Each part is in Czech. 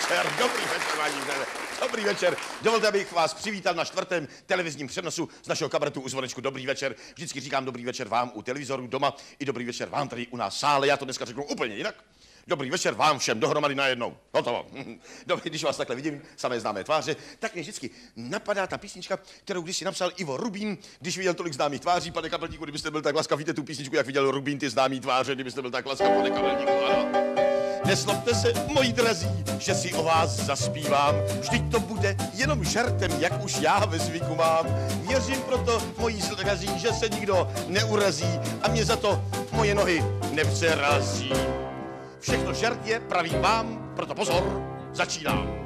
vážení. Dobrý večer. Dovolte, abych vás přivítal na 4. televizním přenosu z našeho kabaretu U zvonečku. Dobrý večer. Vždycky říkám dobrý večer vám u televizoru doma i dobrý večer vám tady u nás v sále. Já to dneska řeknu úplně jinak. Dobrý večer vám všem dohromady najednou. Hotovo. Dobrý, když vás takhle vidím, samé známé tváře, tak mě vždycky napadá ta písnička, kterou když si napsal Ivo Rubín, když viděl tolik známých tváří. Pane Kapelníku, kdybyste byl tak laskav, víte tu písničku, jak viděl Rubín ty známý tváře, kdybyste byl tak laskav, pane Kapelníku, ano. Neslobte se, moji drazí, že si o vás zaspívám. Vždyť to bude jenom žertem, jak už já ve zvyku mám. Věřím proto, moji drazí, že se nikdo neurazí a mě za to moje nohy nepřerazí. Všechno žert je, pravím vám, proto pozor, začínám.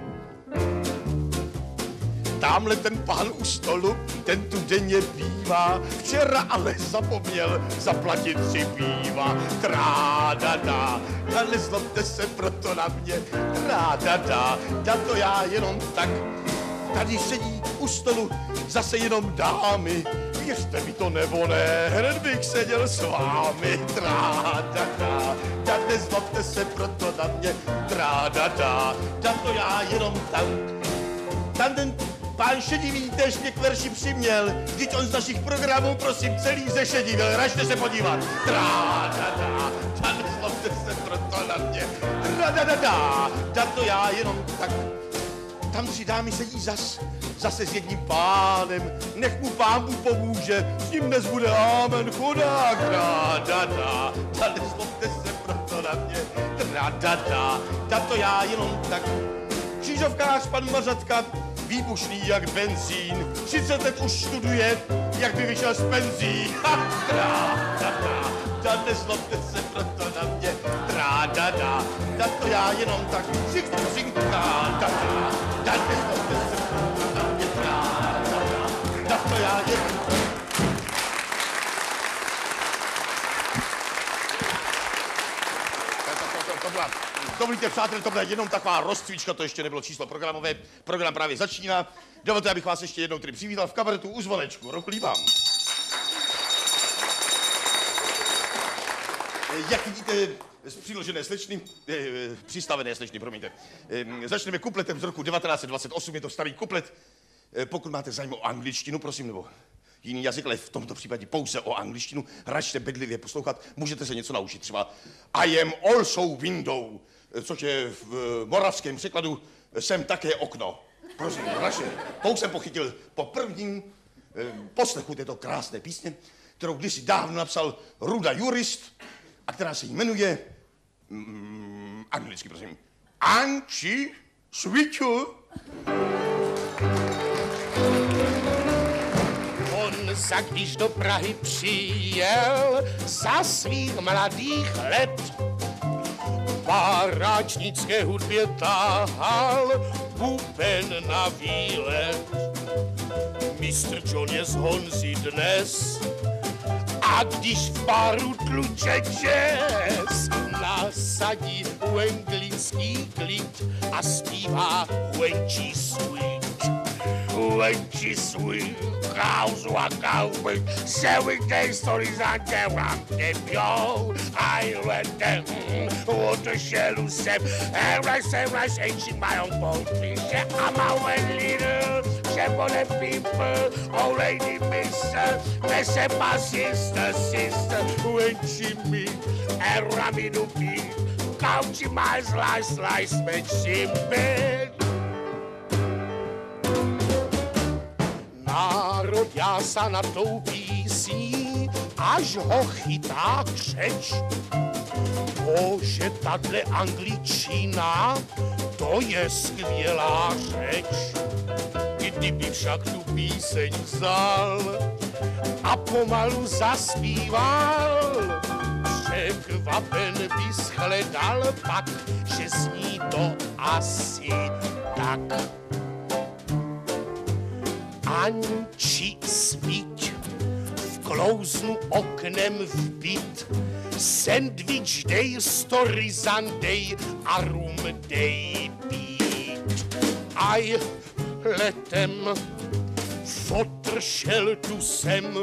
Tamhle ten pán u stolu, ten tu denně bývá, včera ale zapomněl zaplatit 3 piva. Trádada, a nezlobte se proto na mě, trádada, da to já jenom tak. Tady sedí u stolu zase jenom dámy, věřte mi to nebo ne, hned bych seděl s vámi. Trádada, da nezlobte se proto na mě, trádada, da to já jenom tak. Tam ten pán šedivý tež mě k verši přiměl, vždyť on z našich programů, prosím, celý zešedivěl, ražte se podívat. Trádada, da nezlobte se proto na mě, trádada, da to já jenom tak. Tam 3 dámy sedí zase s jedním pánem, nech mu pán Bůh pomůže, s ním dnes bude amen, chudák. Trádada, da nezlobte se proto na mě, trádada, da to já jenom tak. Křížovkář pan Mařatka, výbušný jak benzín, 30 let už studuje, jak by vyšel z penzí. Trádada, da nezlobte se proto na mě, trádada, da to já jenom tak. Trádada, da nezlobte se proto na mě, trádada, da to já jenom tak. Dovolíte, přátelé, to byla jenom taková rozcvička, to ještě nebylo číslo programové. Program právě začíná. Dovolte, abych vás ještě jednou tedy přivítal v kabaretu U zvonečku. Ruku vám. Jak vidíte, z přiložené slečny, přistavené slečny, promiňte. Začneme kupletem z roku 1928, je to starý kuplet. Pokud máte zájem o angličtinu, prosím, nebo jiný jazyk, ale v tomto případě pouze o angličtinu, račte bedlivě poslouchat, můžete se něco naučit. Třeba I am also window, což je v moravském překladu jsem také okno. Prosím, račte. To už jsem pochytil po prvním poslechu této krásné písně, kterou kdysi dávno napsal Ruda Jurist a která se jmenuje, anglicky prosím, Anči Sviču. Za když do Prahy přijel za svých mladých let, páračnické hudbě táhal buben na výlet. Mistr John je z Honzy dnes a když v baru tluče jazz, nasadí anglický klid a zpívá When she's sweet. When she's sweet, cows walk out with 7 days stories and them yo. I read them, water shell sem, and rice, ain't my own poultry. I'm a well little, chef on the people, old lady mister, mess my sister, when she meet, and Ramidu beat, couchy my slice, make she bed. Národ jásá nad tou písní, až ho chytá křeč. Bože, tahle angličtina, to je skvělá řeč. Kdyby však tu píseň vzal a pomalu zaspíval, překvapen by shledal pak, že zní to asi tak. Anči svíť, vklouznu oknem v byt, sendvič dej, storyzan dej a rum dej pít. Aj letem fotr šel tu sem,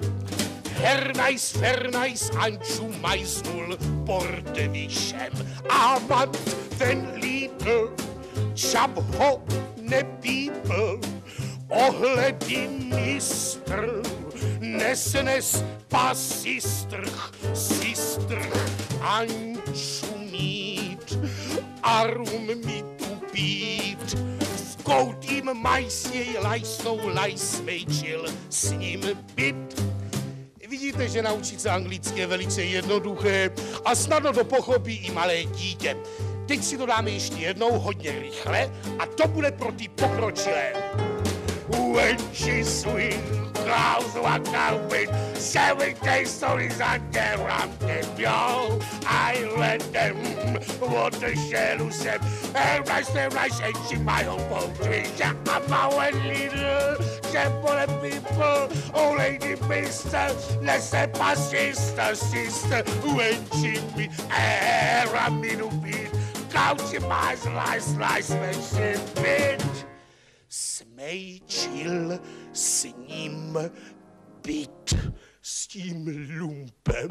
hernajs, Anču majznul portvišem. A mat ten líbl čap ho nepípl, ohledy mistr, nes pasistrch, sistrch, anču mít, arum mi tu pít, v koutím majsněj lajsnou lajsmejčil s ním byt. Vidíte, že naučit se anglicky je velice jednoduché a snadno to pochopí i malé dítě. Teď si to dáme ještě jednou hodně rychle a to bude pro ty pokročilé. When she swings, clouds walk out with 7 days stories on their ramp, I let them water shell them, and rice, and she my own poultry. I'm our little temple people, oh lady mister, let's say my sister, when she be a middle beat, couch my slice, when she bit. Smejčil s ním byt, s tím lumpem.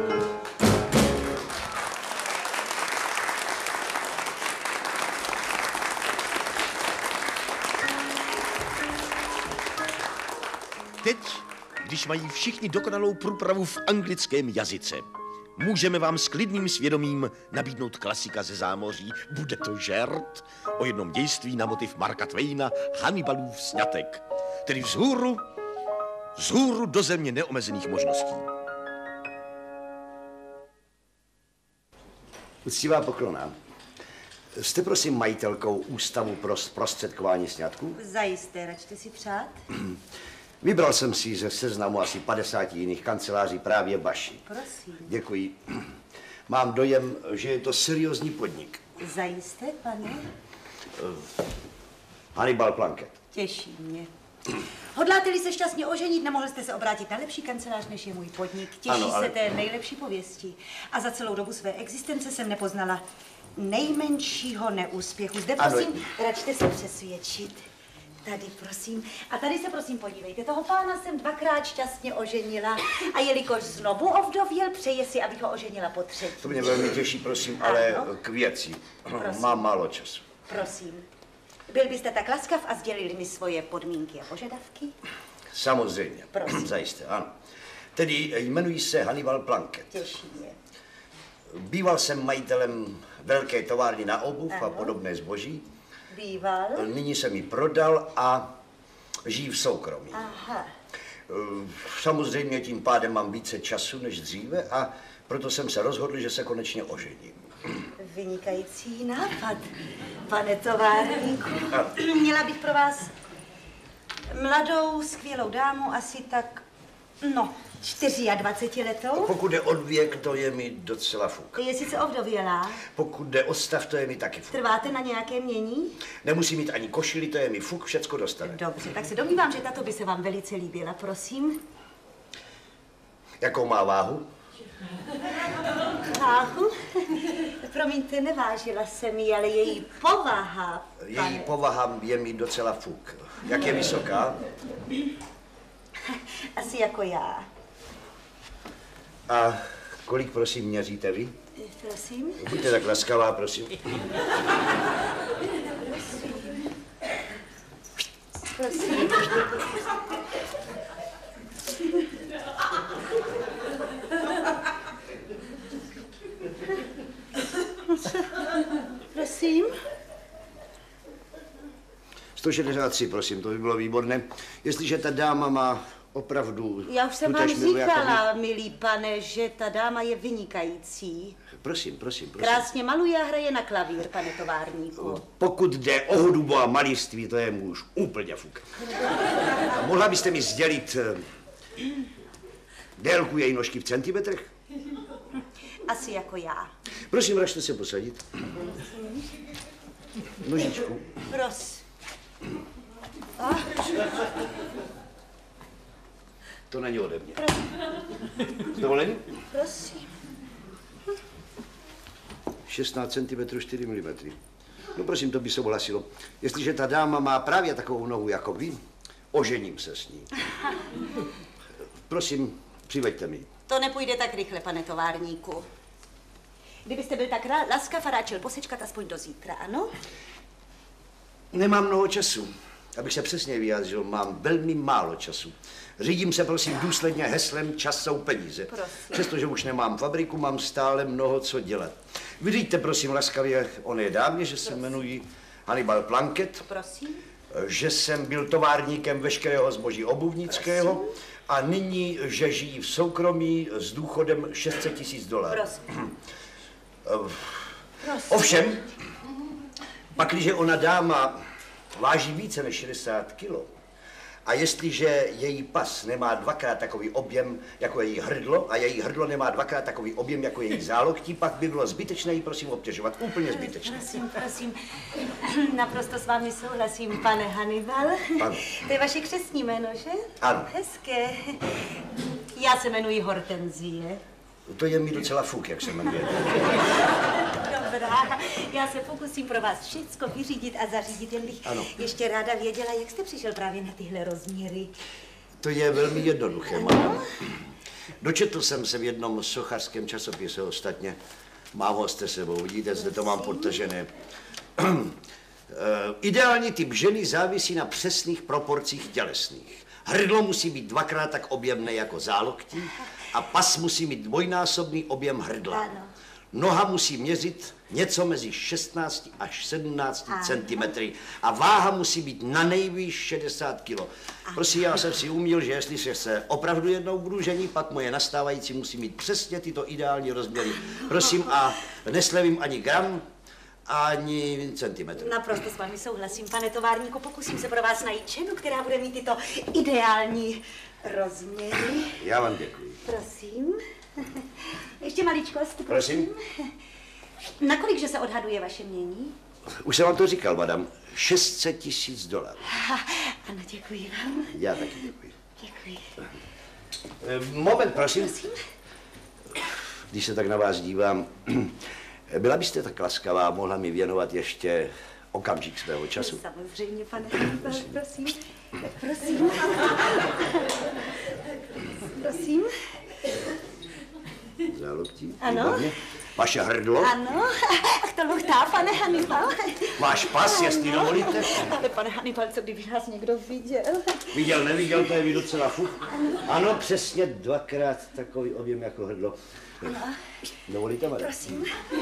Teď, když mají všichni dokonalou průpravu v anglickém jazyce, můžeme vám s klidným svědomím nabídnout klasika ze zámoří. Bude to žert o jednom dějství na motiv Marka Twaina, Hannibalův sňatek. Tedy vzhůru do země neomezených možností. Uctivá poklona. Jste prosím majitelkou Ústavu pro zprostředkování sňatků? Zajisté, račte si přát. Vybral jsem si ze seznamu asi 50 jiných kanceláří právě vaši. Prosím. Děkuji. Mám dojem, že je to seriózní podnik. Zajisté, pane? Hannibal Plunkett. Těší mě. Hodláte-li se šťastně oženit, nemohl jste se obrátit na lepší kancelář, než je můj podnik. Těší ano, ale... se té nejlepší pověsti. A za celou dobu své existence jsem nepoznala nejmenšího neúspěchu. Zde, prosím, račte se přesvědčit. Tady, prosím. A tady se, prosím, podívejte. Toho pána jsem 2krát šťastně oženila. A jelikož znovu ovdověl, přeje si, abych ho oženila po třetí. To mě velmi těší, prosím, ale k věci. Mám málo času. Prosím. Byl byste tak laskav a sdělili mi svoje podmínky a požadavky? Samozřejmě. Prosím. Zajisté, ano. Tedy jmenuji se Hannibal Plunkett. Těší mě. Býval jsem majitelem velké továrny na obuv a podobné zboží. Býval? Nyní jsem ji prodal a žiju v soukromí. Aha. Samozřejmě tím pádem mám více času než dříve a proto jsem se rozhodl, že se konečně ožením. Vynikající nápad, pane továrníku. Měla bych pro vás mladou, skvělou dámu, asi tak, 24 letou. Pokud jde o věk, to je mi docela fuk. Je sice ovdovělá. Pokud jde o stav, to je mi taky fuk. Trváte na nějaké mění? Nemusí mít ani košili, to je mi fuk, všecko dostane. Dobře, tak se domnívám, že tato by se vám velice líbila, prosím. Jakou má váhu? Váhu? Promiňte, nevážila jsem ji, ale její povaha, pane. Její povaha je mi docela fuk. Jak je vysoká? Asi jako já. A kolik, prosím, měříte vy? Prosím? Buďte tak laskavá, prosím. Prosím. Prosím? 163, prosím, to by bylo výborné. Jestliže ta dáma má opravdu... Já už jsem vám říkala, milý pane, že ta dáma je vynikající. Prosím. Krásně maluje a hraje na klavír, pane továrníku. Pokud jde o hudbu a malířství, to je mu už úplně fuk. A mohla byste mi sdělit délku její nožky v centimetrech? Asi jako já. Prosím, račte se posadit. Nožičku. Prosím. To není ode mě. S dovolením? Prosím. 16 cm 4 mm. No prosím, to by se ohlasilo. Jestliže ta dáma má právě takovou nohu jako vy, ožením se s ní. Prosím, přiveďte mi. To nepůjde tak rychle, pane Nemám mnoho času. Abych se přesně vyjádřil, mám velmi málo času. Řídím se, prosím, důsledně heslem čas jsou peníze. Prosím. Přestože už nemám fabriku, mám stále mnoho co dělat. Vydejte, prosím, laskavě oné dámě, že se jmenuji Hannibal Plunkett. Prosím. Že jsem byl továrníkem veškerého zboží obuvnického a nyní, že žijí v soukromí s důchodem $600 000. Prosím. Ovšem, pakliže ona dáma váží více než 60 kilo a jestliže její pas nemá dvakrát takový objem jako její hrdlo a její hrdlo nemá dvakrát takový objem jako její záloktí, pak by bylo zbytečné jí prosím obtěžovat. Úplně zbytečné. Prosím. Naprosto s vámi souhlasím, pane Hannibal. Ano. To je vaše křestní jméno, že? Ano. Hezké. Já se jmenuji Hortenzie. To je mi docela fuk, jak se jmenuje. Dobrá, já se pokusím pro vás všecko vyřídit a zařídit, jen bych ještě ráda věděla, jak jste přišel právě na tyhle rozměry. To je velmi jednoduché, madam. Dočetl jsem se v jednom sochařském časopise ostatně. Mám ho s sebou, vidíte, zde to mám podtažené. Ideální typ ženy závisí na přesných proporcích tělesných. Hrdlo musí být dvakrát tak objemné jako záloktí a pas musí mít dvojnásobný objem hrdla. Ano. Noha musí měřit něco mezi 16 až 17 centimetry a váha musí být na nejvýš 60 kilo. Prosím, já jsem si uměl, že jestli se opravdu jednou budu ženit, pak moje nastávající musí mít přesně tyto ideální rozměry. Prosím, a neslevím ani gram, ani centimetr. Naprosto s vámi souhlasím, pane továrníku. Pokusím se pro vás najít ženu, která bude mít tyto ideální rozměry. Já vám děkuji. Prosím. Ještě maličkost, Prosím. Nakolik, že se odhaduje vaše mění? Už jsem vám to říkal, madam. $600 000. Ano, děkuji vám. Já taky děkuji. Děkuji. Moment, prosím. Prosím. Když se tak na vás dívám, byla byste tak laskavá, mohla mi věnovat ještě okamžik svého času? Samozřejmě, pane Hannibal, prosím. Prosím. Prosím. Záloktí? Ano. Výborně. Vaše hrdlo? Ano. Ach, to luchtá, pane Hannibal. Váš pas, jestli dovolíte? Ale pane Hannibal, co kdyby nás někdo viděl? Viděl, neviděl, to je mi docela fuk. Ano, přesně dvakrát takový objem jako hrdlo. Ano. Dovolíte, madam? Prosím.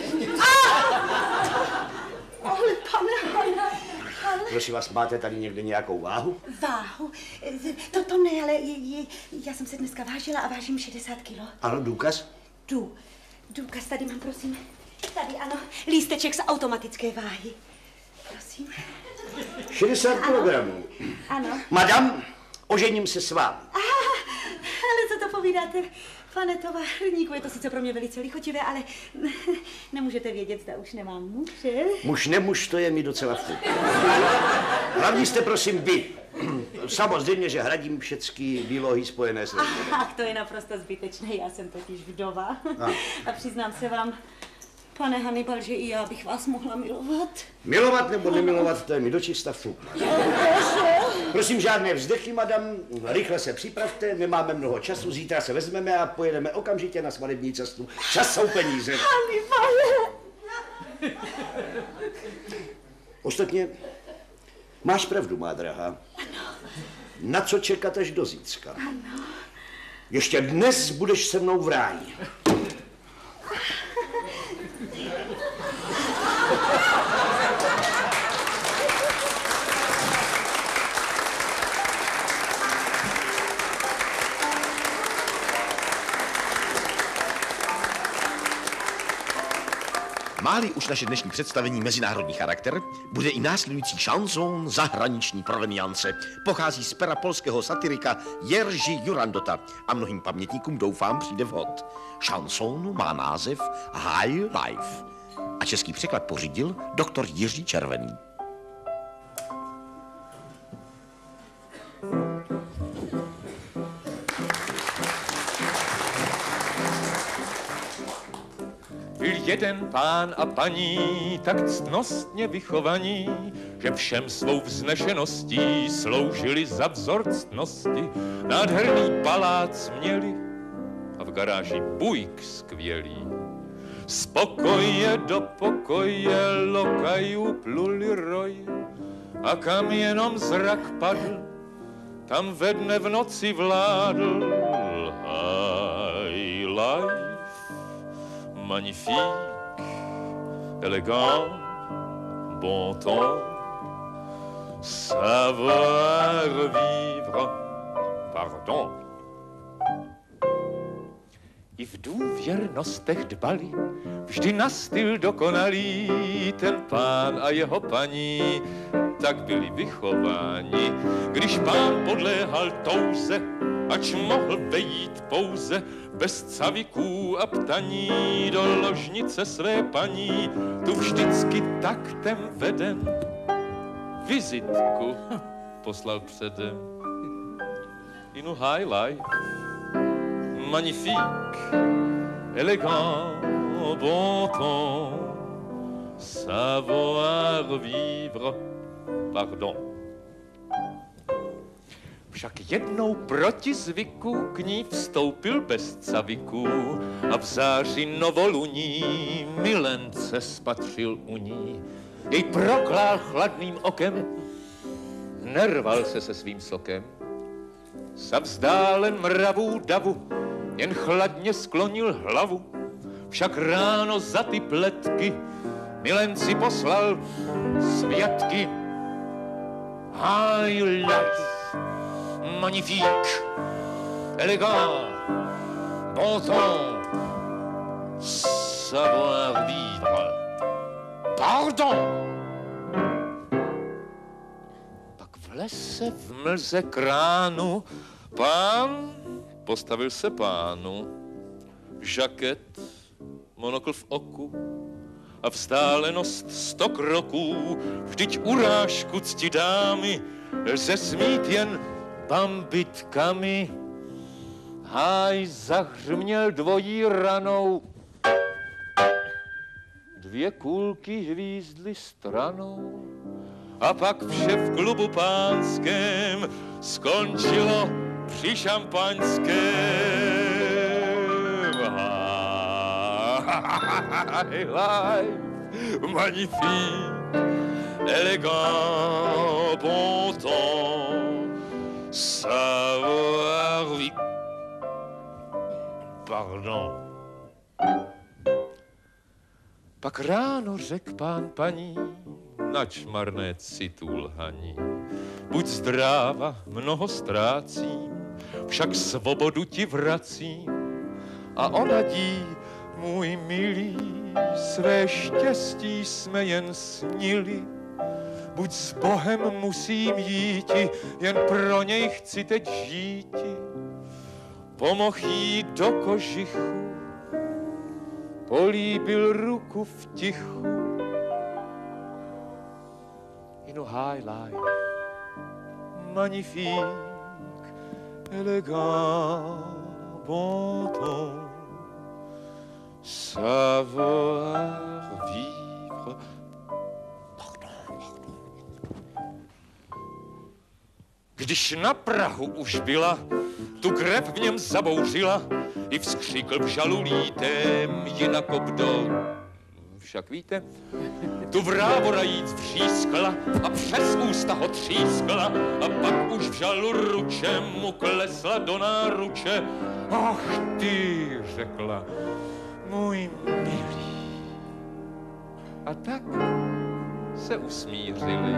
Ale pane Hannibal. Prosím vás, máte tady někde nějakou váhu? Váhu? To ne, ale já jsem se dneska vážila a vážím 60 kilo. Ano, důkaz? Důkaz tady mám, prosím. Tady, ano, lísteček z automatické váhy. Prosím. 60 kilogramů. Ano. Madam, ožením se s vámi. Ale co to povídáte, pane továrníku? Je to sice pro mě velice lichotivé, ale nemůžete vědět, zda už nemám muže. Muž nemuž, to je mi docela fuk. Hlavní jste, prosím, vy. Samozřejmě, že hradím všechny výlohy spojené s tím. Ach, to je naprosto zbytečné, já jsem totiž vdova. A přiznám se vám, pane Hannibal, že i já bych vás mohla milovat. Milovat nebo nemilovat, to je mi dočista fuk. Prosím, žádné vzdechy, madam, rychle se připravte, nemáme mnoho času, zítra se vezmeme a pojedeme okamžitě na svatební cestu. Čas jsou peníze. Hannibale! Ostatně, máš pravdu, má drahá. Ano. Na co čekat až do zítřka? Ano. Ještě dnes budeš se mnou v ráji. Má-li už naše dnešní představení mezinárodní charakter, bude i následující šanson zahraniční proveniance. Pochází z pera polského satirika Jerzy Jurandota a mnohým pamětníkům doufám přijde vhod. Šanson má název High Life a český překlad pořídil doktor Jiří Červený. Byl jeden pán a paní tak ctnostně vychovaní, že všem svou vznešeností sloužili za vzor ctnosti. Nádherný palác měli a v garáži bujk skvělý. z pokoje do pokoje lokajů pluli roje. A kam jenom zrak padl, tam ve dne v noci vládl high life, magnifique, élégant, bon ton, savoir vivre, pardon. I v důvěrnostech dbali, vždy na styl dokonalý, ten pán a jeho paní, tak byli vychováni. Když pán podléhal touze, ač mohl vejít pouze bez caviků a ptaní do ložnice své paní, tu vždycky taktem veden vizitku poslal předem. Inu high life, magnifique, élégant, bon ton, savoir vivre, pardon. Však jednou proti zvyku k ní vstoupil bez caviků a v záři novoluní milence spatřil u ní. Jej proklál chladným okem, nerval se svým sokem. Za vzdálen mravů davu jen chladně sklonil hlavu. Však ráno za ty pletky milenci poslal svědky. High life, magnifique, élégant, bon ton, savoir vivre, pardon. Pak v lese v mlze kránu pán postavil se pánu, žaket, monokl v oku a vzdálenost 100 kroků. Vždyť urážku cti dámy lze smít jen bambitkami. Háj zahřměl dvojí ranou, 2 kulky hvízdly stranou. A pak vše v klubu pánském skončilo při šampaňském. High life, magnifique, élégant, bon ton, savoir vivre, pardon. Pak ráno řekl pán paní, nač marné citu lhaní. Buď zdráva, mnoho ztrácím, však svobodu ti vracím. A ona dí, můj milý, své štěstí jsme jen snili. Buď s Bohem musím jíti, jen pro něj chci teď žíti. Pomohl jí do kožichu, políbil ruku v tichu. Inu high life, magnifique, élégant, bon ton, savoir vivre. Pardon. Když na prahu už byla, tu krev v něm zabouřila, i vzkřikl v žalu lítém, jinak obdol. Však víte, tu vrábora jíc vřískla a přes ústa ho třískla a pak už v žalu ruče mu klesla do náruče. Ach ty, řekla, můj milý. A tak se usmířili.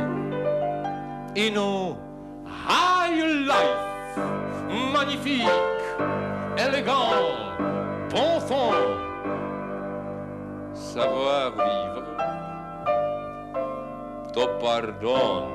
Inu high life, magnifique, élégant, bon ton, savoir vivre, to pardon.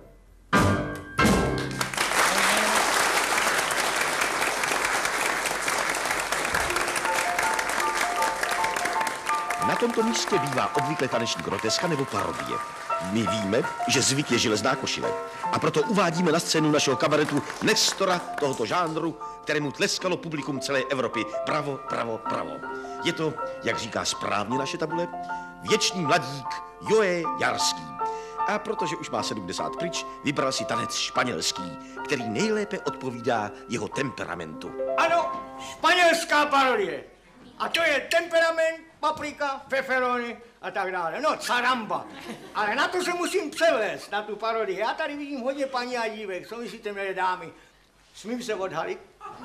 Na tomto místě bývá obvykle taneční groteska nebo parodie. My víme, že zvyk je železná košile. A proto uvádíme na scénu našeho kabaretu Nestora tohoto žánru, kterému tleskalo publikum celé Evropy. Pravo, pravo, pravo. Je to, jak říká správně naše tabule, věčný mladík Joe Jarský. A protože už má 70 pryč, vybral si tanec španělský, který nejlépe odpovídá jeho temperamentu. Ano, španělská parodie. A to je temperament paprika, feferony a tak dále. No, caramba. Ale na to se musím převést, na tu parodii. Já tady vidím hodně paní a dívek. Co myslíte, milé dámy? Smím se odhalit?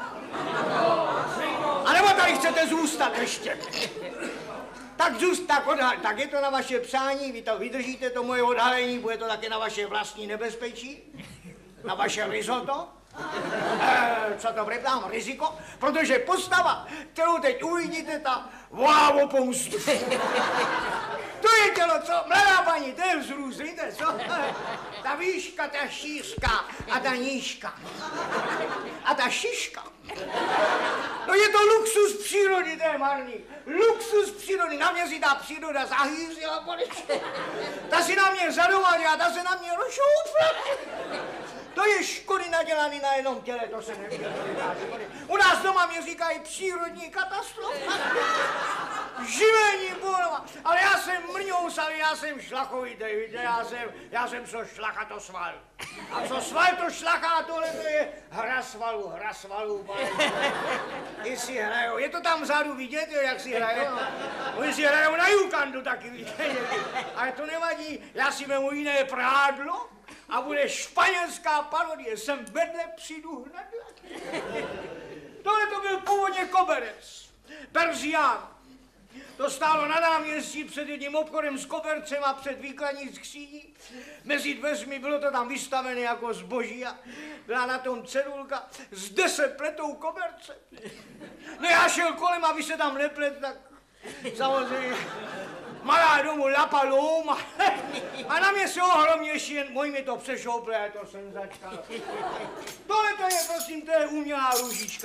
A nebo tady chcete zůstat ještě? Tak je to na vaše přání, vy to vydržíte, to moje odhalení, bude to také na vaše vlastní nebezpečí? Na vaše risotto? Co to breptám? Riziko? Protože postava, kterou teď uvidíte, ta volá o pomstu. To je tělo, co? Mladá paní, to je vzrůst, víte, co? Ta výška, ta šířka a ta nížka. A ta šiška. No je to luxus přírody, to je marný. Luxus přírody. Na mě si ta příroda zahýřila konečně. Ta si na mě zadovalila, ta se na mě rozšoupla. To je škody nadělaný na jednom těle, to se nevěděl. U nás doma mě říkají přírodní katastrofa. Živení Bůhova. Ale já jsem mrňous, ale já jsem šlachovitý, víte, já jsem co šlacha, to sval. A co sval, to šlacha, a tohle to je hra svalů. I si hrajou, je to tam vzadu vidět, jak si hrajou. Oni si hrajou na jukandu taky, víte. Ale to nevadí, já si vemu jiné prádlo a bude španělská parodie, jsem vedle, přijdu hned. Tohle to byl původně koberec, Perzián. To stálo na náměstí před jedním obchodem s kobercem a před výkladní skříní. Mezi dveřmi bylo to tam vystavené jako zboží a byla na tom cedulka, zde se pletou koberce. No já šel kolem, aby se tam neplet, tak samozřejmě malá domů La Paloma. A na mě se ohromnější, jen můj mi to přešouple, to jsem začal. Tohle to je, prosím, to je umělá růžička,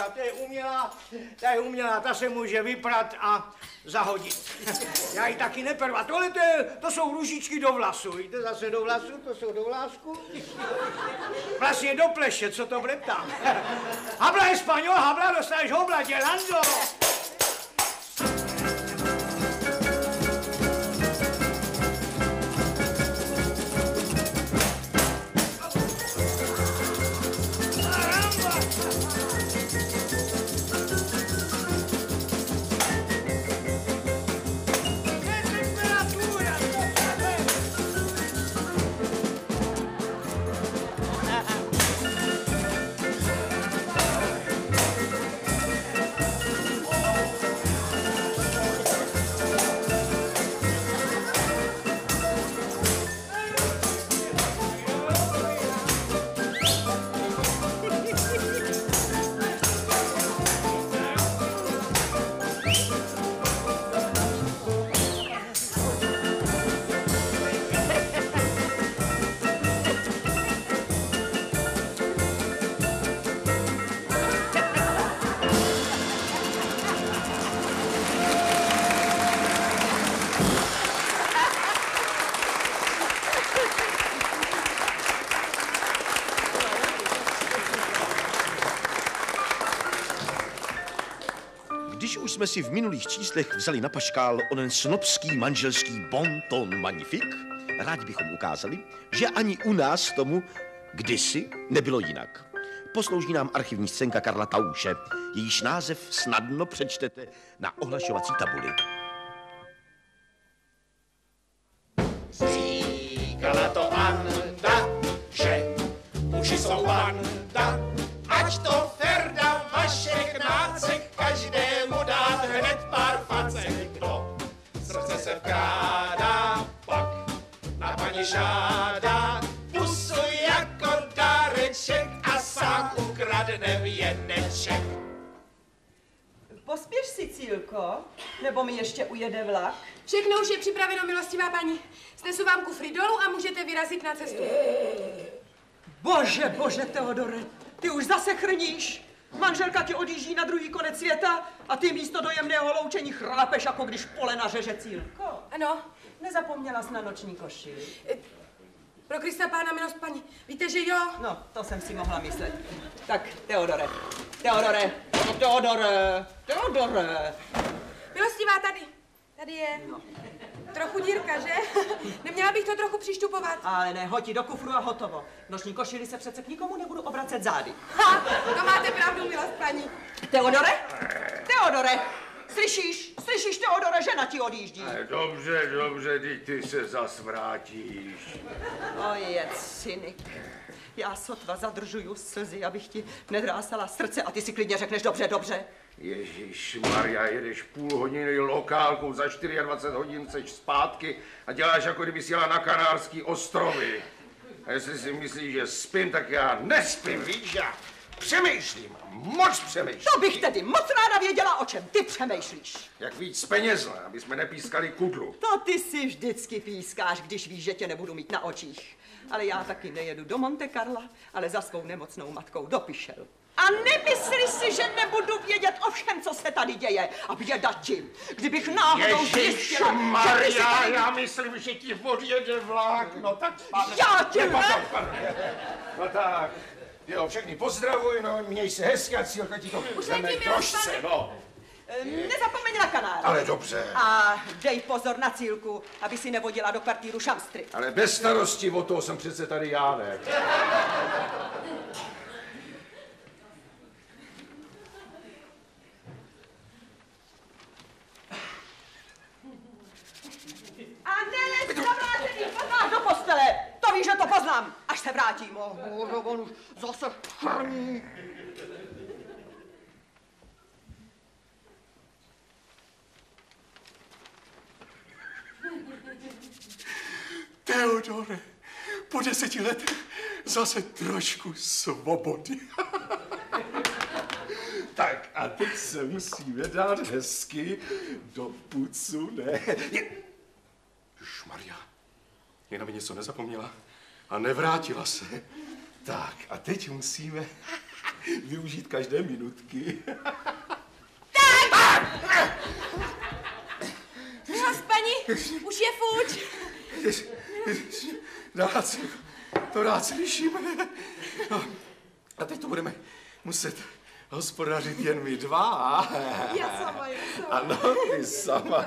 ta se může vyprat a zahodit. Já ji taky neperu. A tohle to jsou růžičky do vlasu, víte, zase do vlasu, to jsou do vlásku. Vlastně do pleše, co to breptám. Habla español, habla, dostaneš hobla, dělando. Když už jsme si v minulých číslech vzali na paškál onen snobský manželský bon ton magnifique, rádi bychom ukázali, že ani u nás tomu kdysi nebylo jinak. Poslouží nám archivní scénka Karla Tauše, jejíž název snadno přečtete na ohlašovací tabuli. Říkala to Anda, že muži jsou banda, ať to Ferda vašich nácek každému dát hned pár facek. Kdo srdce se vkrádá, pak na paní žádá pusu jako dáreček a sám ukradne věneček. Pospěš si, Cílko, nebo mi ještě ujede vlak? Všechno už je připraveno, milostivá paní. Snesu vám kufry dolů a můžete vyrazit na cestu. Bože, bože, Teodore, ty už zase chrníš. Manželka ti odjíždí na druhý konec světa a ty místo dojemného loučení chrápeš, jako když polena řeže, Cílko. Ano. Nezapomněla jsi na noční košili. Pro Krista pána, milost paní, víte, že jo? No, to jsem si mohla myslet. Tak, Teodore. Milostivá, tady je. No. Trochu dírka, že? Neměla bych to trochu přištupovat? Ale ne, hoď do kufru a hotovo. Noční košili se přece k nikomu nebudu obracet zády. Ha, to máte pravdu, milost paní. Teodore? Slyšíš, Teodore, žena tati odjíždí. Dobře, dobře, ty se zas vrátíš. Ojec, synik. Já sotva zadržuju slzy, abych ti nedrásala srdce a ty si klidně řekneš dobře, dobře. Ježišmarja, jedeš půl hodiny lokálkou, za 24 hodin seš zpátky a děláš, jako kdyby jsi jela na Kanárský ostrovy. A jestli si myslíš, že spím, tak já nespím, víš, já přemýšlím, moc přemýšlím. To bych tedy moc ráda věděla, o čem ty přemýšlíš. Jak víc penězla, aby jsme nepískali kudlu. To ty si vždycky pískáš, když víš, že tě nebudu mít na očích. Ale já taky nejedu do Monte Carla, ale za svou nemocnou matkou do Pišel. A nemyslí si, že nebudu vědět o všem, co se tady děje. A běda ti, kdybych náhodou zjistila, že ty si tady... já myslím, že ti odjede vlák, no tak... Já tě No tak, jo, všechny pozdravuj, no, měj se hezky a cílka ti to veme trošce, no. Nezapomeň na kanál. Ale dobře. A dej pozor na cílku, aby si nevodila do kvartíru šamstry. Ale bez starosti, o toho jsem přece tady já, ne? A ne, zavrácený, poznáš do postele. To víš, že to poznám, až se vrátím. On už zase chrní. Teodore, po 10 letech zase trošku svobody. Tak a teď se musíme dát hezky do pucu, ne? Ježmarja, jen aby něco nezapomněla a nevrátila se. Tak a teď musíme využít každé minutky. Tak! Milost, paní, už je fuč. Rád slyšíme. No, a teď to budeme muset hospodařit jen my dva. Já sama. Ano, ty sama.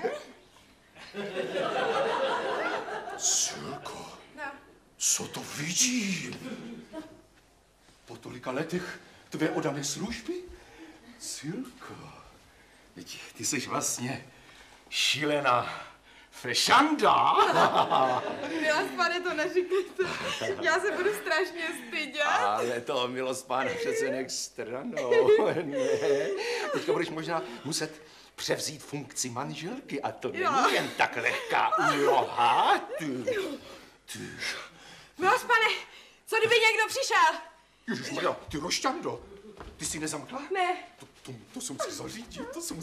Silko, co to vidím? Po tolika letech tvé oddané služby? Silko, ty jsi vlastně šílená fešanda. Milost, pane, to neříkejte. Já se budu strašně stydět. Ale to, milost pána, přece nech stranou. Ne. Teďka budeš možná muset převzít funkci manželky a to není jen tak lehká úloha. Ty. Milost, pane, co kdyby někdo přišel? Ježišmarja, ty rošťando, ty jsi nezamkla? Ne. To se musí zařídit,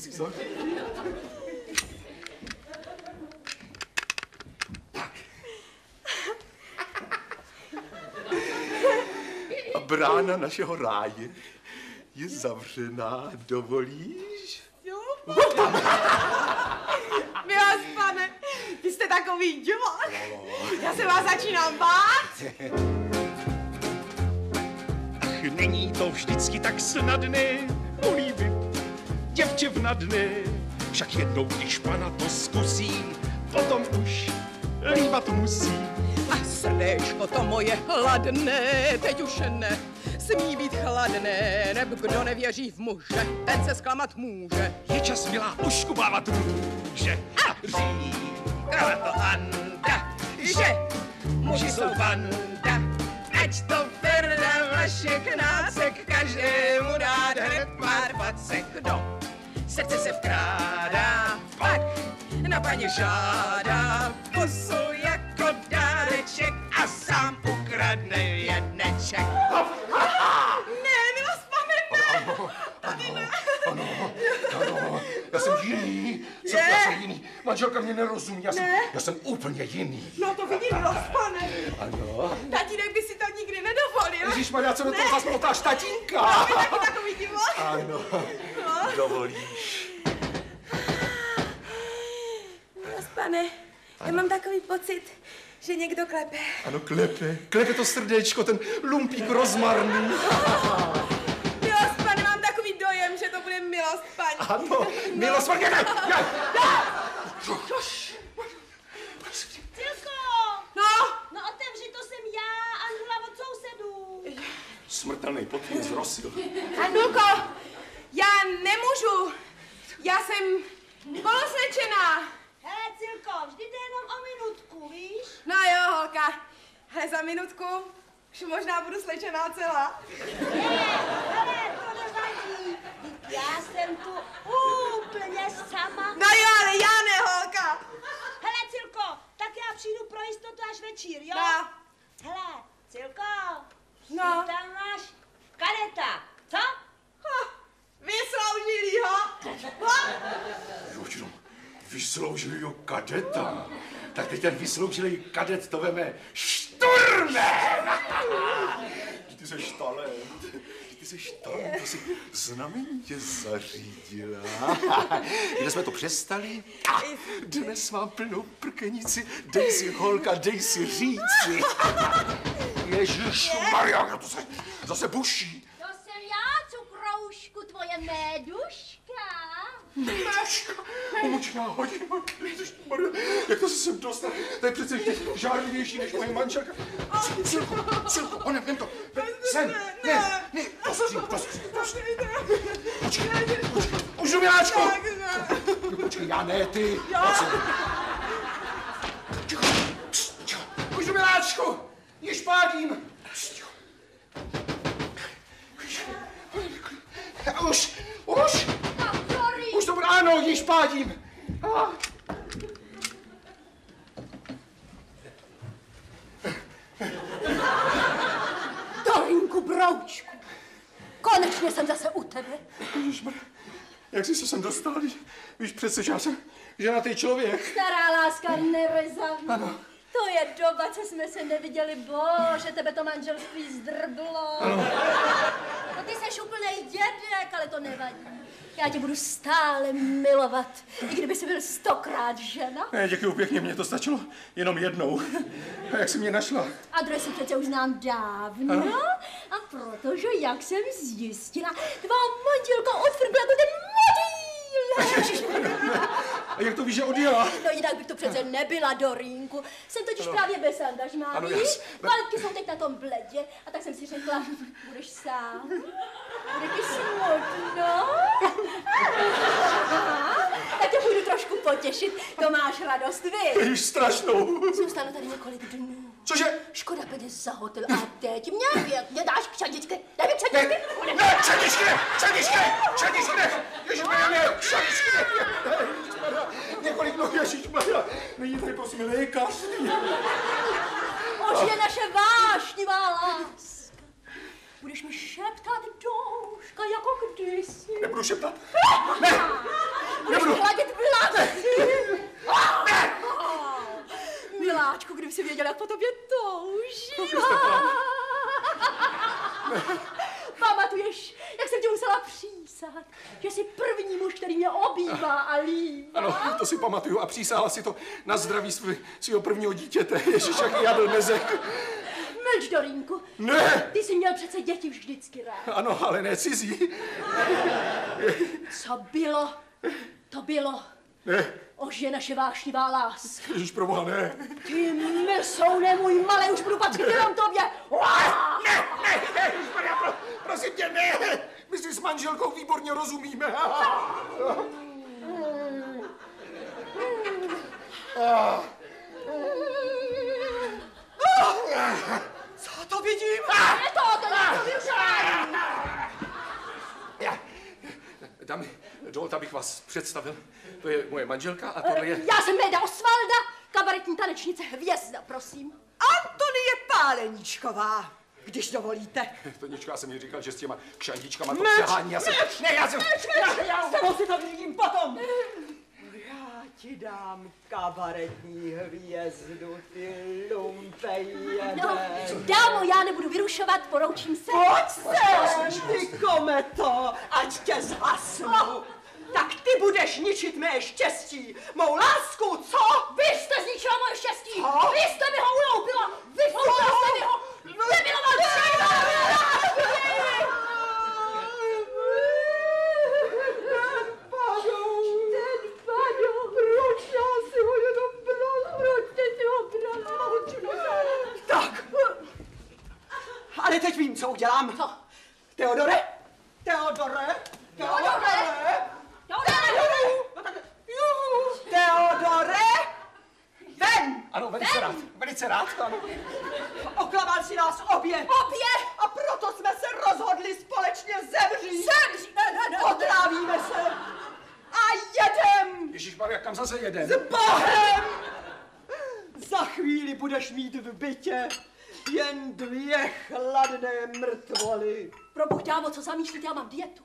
A brána našeho ráje je zavřená, dovolíš? Jo. Milost, pane, vy jste takový divák. Já se vás začínám bát. Ach, není to vždycky tak snadné políbit děvče vnadné. Však jednou, když pana to zkusí, potom už líbat musí. A srdéčko to moje hladné, teď už ne, smí být chladné, neb kdo nevěří v muže, ten se zklamat může. Je čas, milá, uškubávat růže. A říkala to Anda, že muži jsou banda. Ať to Ferda Vašek nácek každému dát hned pár pacek. Kdo srdce se vkrádá, pak na paně žádá pusu jako dáreček a sám ukradne jedneček. Ne, milost, pane, ne. Tady ne. Ano, já jsem jiný. Já jsem jiný. Manželka mě nerozumí, já jsem úplně jiný. No to vidím, milost, pane. Ano. Tatínek by si to nikdy nedovolil. Ježišmarja, co do toho zas motáš tatínka? No, vy taky takový divák. Ano, dovolíš. Milost, pane, já mám takový pocit, že někdo klepe. Ano, klepe to srdéčko, ten lumpík rozmarný. Milost, pane, mám takový dojem, že to bude milost, paní. Ano, milost, paní. Cilko! No otevři, to jsem já, Anhula od sousedů. Smrtelný potvín zrosil. Anulko, já nemůžu. Já jsem poloslečená. Ale za minutku už možná budu slečená celá. Ale to nevadí. Já jsem tu úplně sama. No jo, ale já ne, holka. Hele, Cilko, tak já přijdu pro jistotu až večír, jo? No. Hele, Cilko, No. ty tam máš kadeta, co? Vysloužilýho. Jožno, vysloužilýho kadeta. Tak teď ten vysloužilý kadet to veme šturmem. Ty jsi talent. Ty jsi talent, to si znamenitě zařídila. Kde jsme to přestali? Dnes mám plnou prkenici. Dej si, holka, dej si říci. Ježišmarja, to se zase buší. To jsem já, cukroušku, tvoje méduška. Méduška, omočná hodina. Ježišmarja, jak to se sem dostal? To je přece ještě žárlivější než moje manželka. Silko, onem, vem to. Sem, ne, prostřím. Počkej, už jdu, Miláčku. Počkej, já ne, ty. Ticho, už jdu, Miláčku. Již pádím. Už to bude, ano, již pádím. Dorinku, broučku, konečně jsem zase u tebe. Ježišmarja, jak jsi se sem dostal? Víš přece, že já jsem ženatý člověk. Stará láska nerezaví. Ano. To je doba, co jsme se neviděli, bože, tebe to manželství zdrblo. Ano. No ty seš úplnej dědek, ale to nevadí. Já tě budu stále milovat, i kdyby jsi byl 100krát žena. Ne, děkuju pěkně, mně to stačilo jenom jednou. A jak jsi mě našla? Adresu přece už znám dávno. Ano. A protože, jak jsem zjistila, tvá manželka odfrbla jako ten motýl. A jak to víš, že odjela? No jinak bych to přece nebyla, Dorínku. Jsem totiž právě bez angažmá, Ano, víš? Valky jsou teď na tom bledě a tak jsem si řekla, budeš sám, bude ti smutno. Tak tě půjdu trošku potěšit, to máš radost, vy. Jež strašnou. Zůstanu tady několik dnů. Cože? Škoda peněz za hotel a teď mě dáš kšadičky. Dej mi kšadičky. Ne, kšadičky ne. Ježišmarja, ne, kšadičky ne. Několik dnů, ježišmarja. Není tady prosím lékař. Ož je naše vášnivá láska. Budeš mi šeptat do uška jako kdysi. Nebudu šeptat. Ne. Budeš mi hladit vlasy. Ne. Miláčku, kdyby si věděla, jak po tobě toužím. Pamatuješ, jak jsem tě musela přísat, že jsi první muž, který mě obývá a líbá? Ano, to si pamatuju a přísáhla si to na zdraví svého prvního dítěte. Ježiš, jak já byl mezek. Mlč, Dorínku. Ne! Ty jsi měl přece děti vždycky rád. Ano, ale ne cizí. Co bylo, to bylo. Ne. Ož je naše vášnivá láska. Ježiš, proboha, ne. Ty Milsone, můj malej, už budu patřit jenom tobě. Ne, Ježišmarja, prosím tě, ne. My si s manželkou výborně rozumíme. Co to vidím? Je to vyrušování. Dámy, dovolte, abych vás představil. To je moje manželka a tohle je... Já jsem Méda Osvalda, kabaretní tanečnice Hvězda, prosím. Antonie Páleníčková, když dovolíte. Tonička, já jsem mi říkal, že s těma kšandičkama to přehání. Já jsem... Ne, já jsem... S tebou si to vyřídím potom. Já ti dám kabaretní hvězdu, ty lumpejede. No, dámo, já nebudu vyrušovat, poroučím se. Pojď sem, ty kometo, ať tě zhasnu. Tak ty budeš ničit mé štěstí, mou lásku, co? Vy jste zničila moje štěstí. Co? Vy jste mi ho uloupila. Vyfoukala jste mi ho. Nemiloval Tak. Ale teď vím, co udělám. Co? Teodore? Teodore? Ven! Ano, velice rád, ano. Oklamal si nás obě. Obě? A proto jsme se rozhodli společně zemřít. Zemřít? Ne. Otrávíme se. A jedem. Ježišmarja, kam zase jedem? S Bohem. Za chvíli budeš mít v bytě jen 2 chladné mrtvoly. Probuch, dámo, co zamýšlíte, já mám dietu.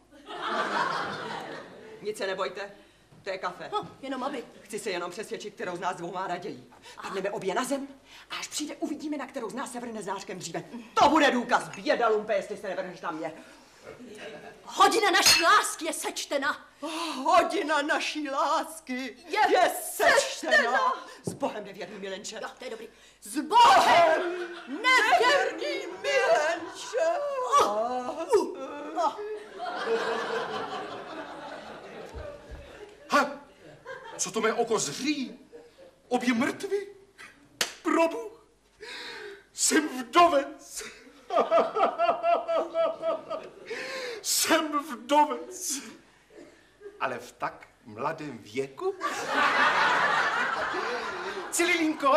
Nic se nebojte, to je kafe. No, jenom aby. Chci se jenom přesvědčit, kterou z nás dvou má raději. Padneme obě na zem a až přijde, uvidíme, na kterou z nás se vrhne znáškem dříve. To bude důkaz, běda lumpe, jestli se nevrhneš na mě. Hodina naší lásky je sečtena. Hodina naší lásky je sečtena. S Bohem, nevěrný milenče. Jo, to je dobrý. S Bohem, nevěrný milenče. Ha! Co to mé oko zří? Obě mrtví? Probu? Jsem vdovec. Jsem vdovec. Ale v tak mladém věku? Cilinko,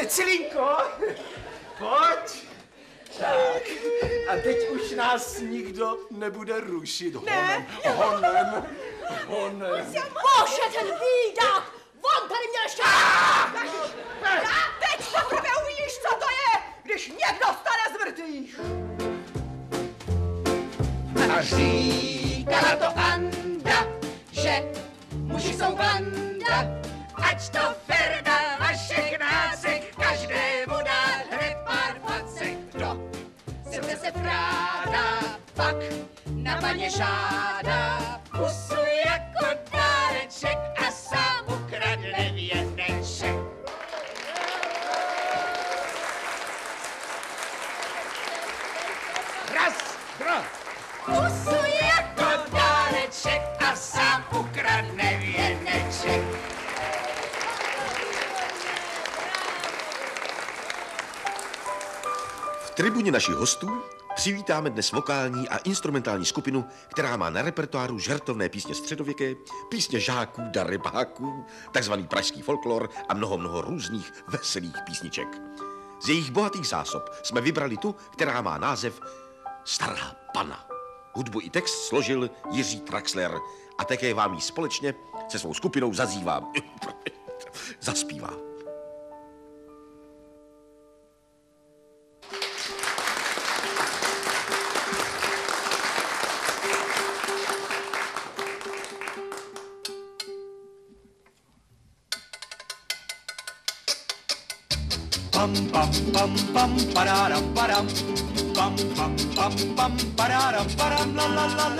pojď. Tak, a teď už nás nikdo nebude rušit honem. Bože, ten bídák! On tady měl ještě... Teď teprve uvidíš, co to je, když někdo stane z mrtvých. A říkala to Anda, že muži jsou banda, ať to Ferda vašich nácek každému dá hned pár facek. Kdo se vrádá, pak na paně žádá pusu jako dáreček a sám ukradne věneček. Raz, dva. Pusu jako dáreček a sám ukradne věneček. V tribuně našich hostů přivítáme dnes vokální a instrumentální skupinu, která má na repertoáru žertovné písně středověké, písně žáků, darebáků, takzvaný pražský folklor a mnoho různých veselých písniček. Z jejich bohatých zásob jsme vybrali tu, která má název Stará pana. Hudbu i text složil Jiří Traxler a také vám ji společně se svou skupinou zaspívá. Pam pam pam pam pararam param pam pam pam pam pararam param la la la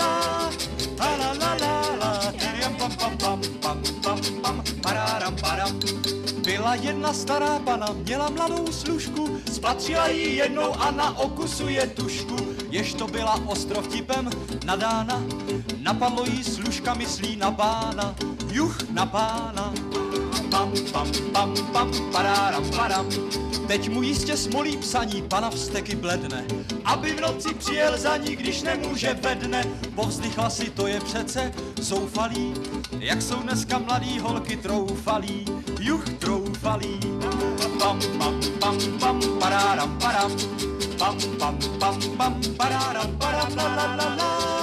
la tiriam pam pam pam pam pam pam pararam param. Byla jedna stará pana, měla mladou služku, spatřila ji jednou a na okusu je tušku. Jež to byla ostrovtipem nadána, napadlo jí služka myslí na pána, juch na pána. Pam pam pam pam pararam param. Teď mu jistě smolí psaní, pana vzteky bledne, aby v noci přijel za ní, když nemůže ve dne. Povzdychla si, to je přece zoufalý, jak jsou dneska mladý holky troufalí, juch troufalí. Pam pam pam pam pararam param, pam pam pam pam pararam param la la la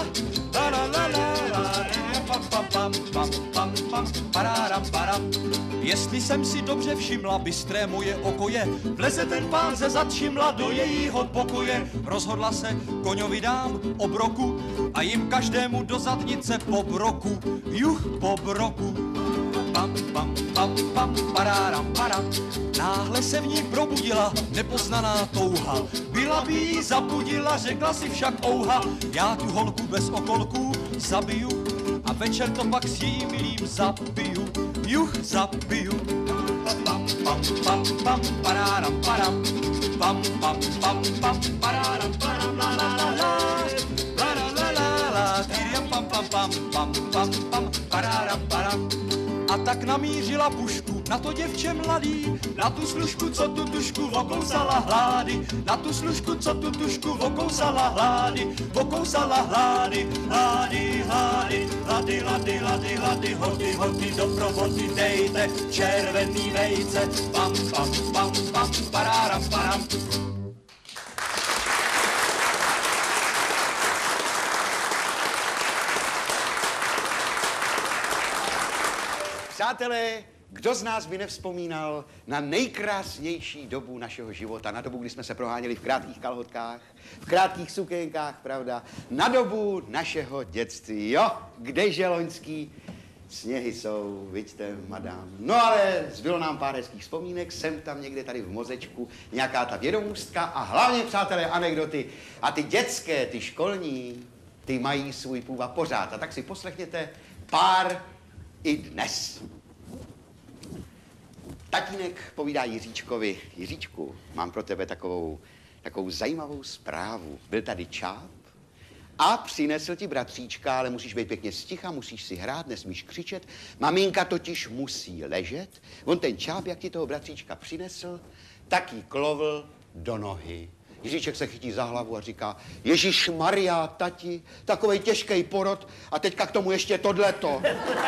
la pam pam pam pam pam pam pararam param. Jestli jsem si dobře všimla, bystré moje oko je, vleze ten pán ze zad šimla do jejího pokoje. Rozhodla se, koňovi dám obroku a jim každému do zadnice po broku, juch po broku. Pam pam pam pam pararam param. Náhle se v ní probudila nepoznaná touha, byla by jí zabudila, řekla si však ouha, já tu holku bez okolků zabiju a večer to pak s jejím milým zabiju, juch zabiju. Pam pam pam pam pararam param, pam pam pam pam pararam param la la la la tiriam pam pam pam pam pam pam pararam param. A tak namířila pušku na to děvče mladý, na tu služku, co tu tušku vokousala hlády, na tu služku, co tu tušku vokousala hlády, vokousala hlády, hlády, hlády, hlády, hlády, hlády, hlády, hoty, hoty, do provody dejte červený vejce, pam, pam, pam, pam, paráram, param. Přátelé, kdo z nás by nevzpomínal na nejkrásnější dobu našeho života, na dobu, kdy jsme se proháněli v krátkých kalhotkách, v krátkých sukénkách, pravda, na dobu našeho dětství, jo, kdeže loňský sněhy jsou, vidíte, madám. No ale zbylo nám pár hezkých vzpomínek, jsem tam někde tady v mozečku, nějaká ta vědomůstka a hlavně, přátelé, anekdoty. A ty dětské, ty školní, ty mají svůj půvab pořád. A tak si poslechněte pár i dnes. Tatínek povídá Jiříčkovi: Jiříčku, mám pro tebe takovou zajímavou zprávu. Byl tady čáp a přinesl ti bratříčka, ale musíš být pěkně sticha, musíš si hrát, nesmíš křičet. Maminka totiž musí ležet. On ten čáp, jak ti toho bratříčka přinesl, tak jí klovl do nohy. Jiříček se chytí za hlavu a říká: Ježišmarja, tati, takovej těžký porod a teďka k tomu ještě tohleto.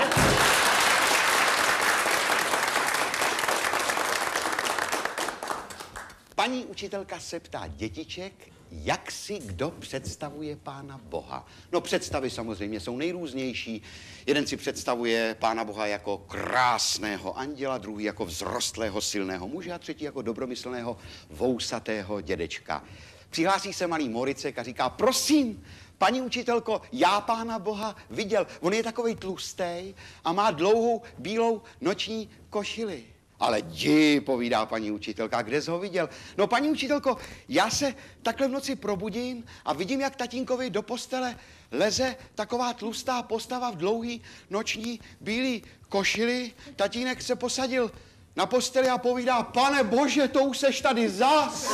Paní učitelka se ptá dětiček, jak si kdo představuje Pána Boha. No představy samozřejmě jsou nejrůznější. Jeden si představuje Pána Boha jako krásného anděla, druhý jako vzrostlého silného muže a třetí jako dobromyslného vousatého dědečka. Přihlásí se malý Moricek a říká: prosím, paní učitelko, já Pána Boha viděl. On je takovej tlustej a má dlouhou bílou noční košili. Ale jdi, povídá paní učitelka, kde jsi ho viděl? No, paní učitelko, já se takhle v noci probudím a vidím, jak tatínkovi do postele leze taková tlustá postava v dlouhý noční bílý košili. Tatínek se posadil na posteli a povídá: Pane Bože, to už seš tady zas.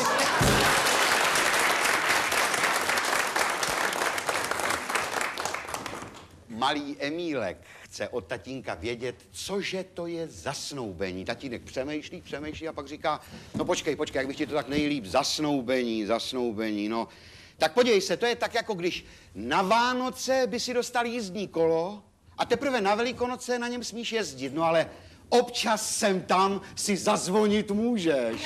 Malý Emílek chce od tatínka vědět, cože to je za snoubení. Tatínek přemýšlí a pak říká: no počkej, jak bych ti to tak nejlíp, zasnoubení, no. Tak podívej se, to je tak, jako když na Vánoce by si dostal jízdní kolo a teprve na Velikonoce na něm smíš jezdit, no ale občas sem tam si zazvonit můžeš.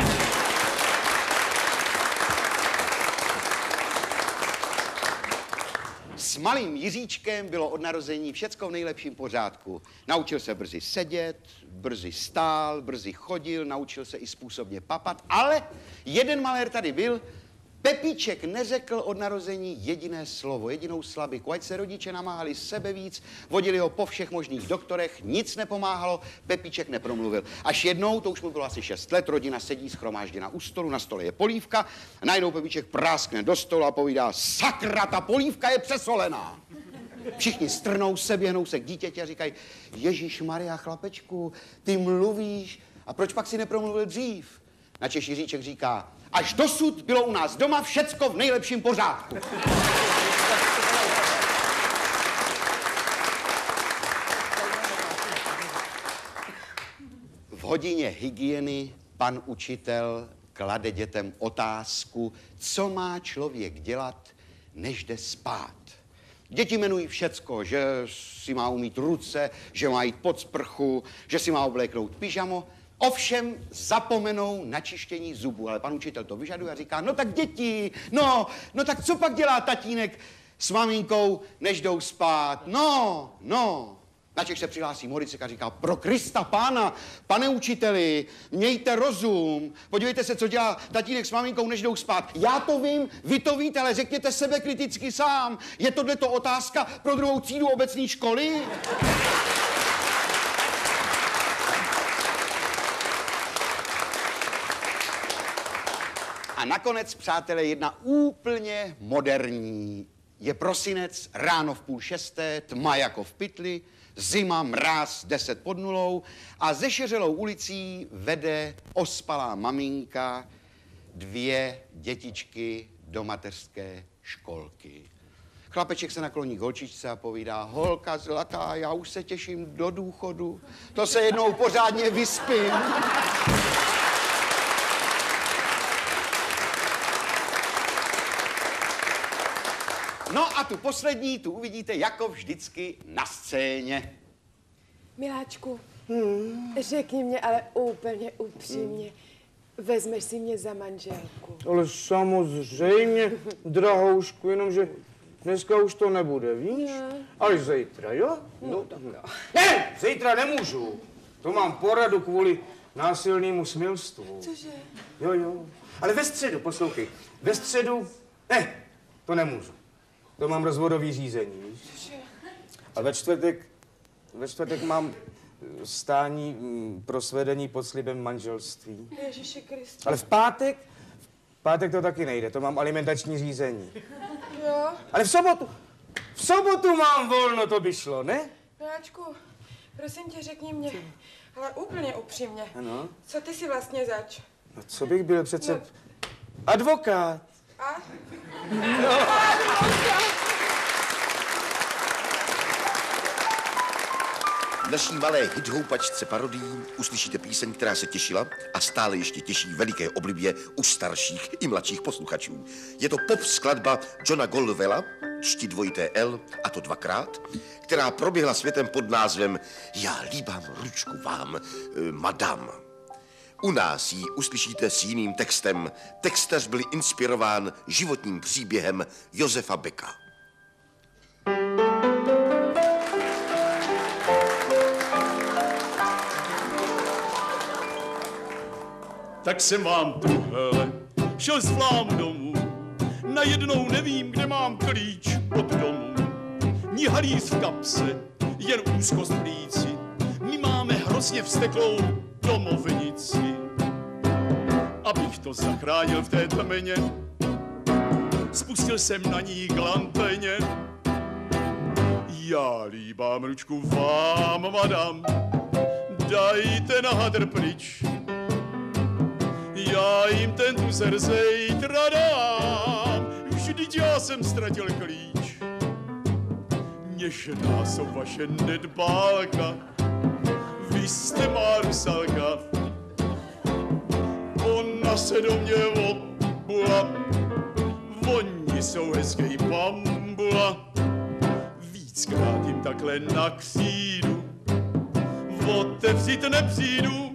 S malým Jiříčkem bylo od narození všecko v nejlepším pořádku. Naučil se brzy sedět, brzy stál, brzy chodil, naučil se i způsobně papat, ale jeden malér tady byl. Pepíček neřekl od narození jediné slovo, jedinou slabiku. Ať se rodiče namáhali sebe víc, vodili ho po všech možných doktorech, nic nepomáhalo, Pepíček nepromluvil. Až jednou, to už mu bylo asi 6 let, rodina sedí shromážděna u stolu, na stole je polívka, a najednou Pepíček práskne do stolu a povídá: sakra, ta polívka je přesolená. Všichni strnou se, běhnou se k dítěti a říkají: Ježišmarja, chlapečku, ty mluvíš, a proč pak si nepromluvil dřív? Načež Jiříček říká: až dosud bylo u nás doma všecko v nejlepším pořádku. V hodině hygieny pan učitel klade dětem otázku, co má člověk dělat, než jde spát. Děti jmenují všecko, že si má umýt ruce, že má jít pod sprchu, že si má obléknout pyžamo. Ovšem zapomenou na čištění zubů, ale pan učitel to vyžaduje a říká: no tak děti, no tak co pak dělá tatínek s maminkou, než jdou spát? No. Načež se přihlásí Moricek a říká: pro Krista pána, pane učiteli, mějte rozum. Podívejte se, co dělá tatínek s maminkou, než jdou spát. Já to vím, vy to víte, ale řekněte sebekriticky sám. Je tohleto otázka pro 2. třídu obecné školy? A nakonec, přátelé, jedna úplně moderní. Je prosinec, ráno v 5:30, tma jako v pytli, zima, mráz 10 pod nulou a zešeřelou ulicí vede ospalá maminka 2 dětičky do mateřské školky. Chlapeček se nakloní k holčičce a povídá: holka zlatá, já už se těším do důchodu, to se jednou pořádně vyspím. No a tu poslední, tu uvidíte jako vždycky na scéně. Miláčku, řekni mě ale úplně upřímně, vezmeš si mě za manželku? Ale samozřejmě, drahoušku, jenomže Dneska už to nebude, víš? Ale zítra, jo? No tak jo. Ne, zítra nemůžu. To mám poradu kvůli násilnému smilstvu. Cože? Jo. Ale ve středu, poslouchej. Ve středu, ne, to nemůžu. To mám rozvodový řízení, víš? Cože? A ve čtvrtek mám stání pro svedení pod slibem manželství. Ježiši Kriste. Ale v pátek to taky nejde, to mám alimentační řízení. Jo? Ale v sobotu mám volno, to by šlo, ne? Miláčku, prosím tě, řekni mě, ale úplně upřímně, Ano. co ty si vlastně zač? No co bych byl přece advokát. A? No. V naší malé hithoupačce parodií uslyšíte píseň, která se těšila a stále ještě těší veliké oblibě u starších i mladších posluchačů. Je to pop skladba Johna Goldwella, čti dvojité L, a to dvakrát, která proběhla světem pod názvem Já líbám ručku vám, madam. U nás ji uslyšíte s jiným textem. Textař byl inspirován životním příběhem Josefa Becka. Tak jsem vám tu, hele, šel z Vlám domů. Najednou nevím, kde mám klíč od domu. Ní halíř v kapse, jen úzkost v plíci. My máme hrozně vzteklou domovnici. Abych to zachránil v té tmeně, spustil jsem na ní glanteně. Já líbám ručku vám, madam, dajte na hadr pryč. Já jim ten tuzer zítra dám, vždyť já jsem ztratil klíč. Něžná jsou vaše nedbálka, vy jste má rusalka. Ona se do mě obula, oni jsou hezký bambula. Víckrát jim takhle na křídu, otevřít nepřijdu.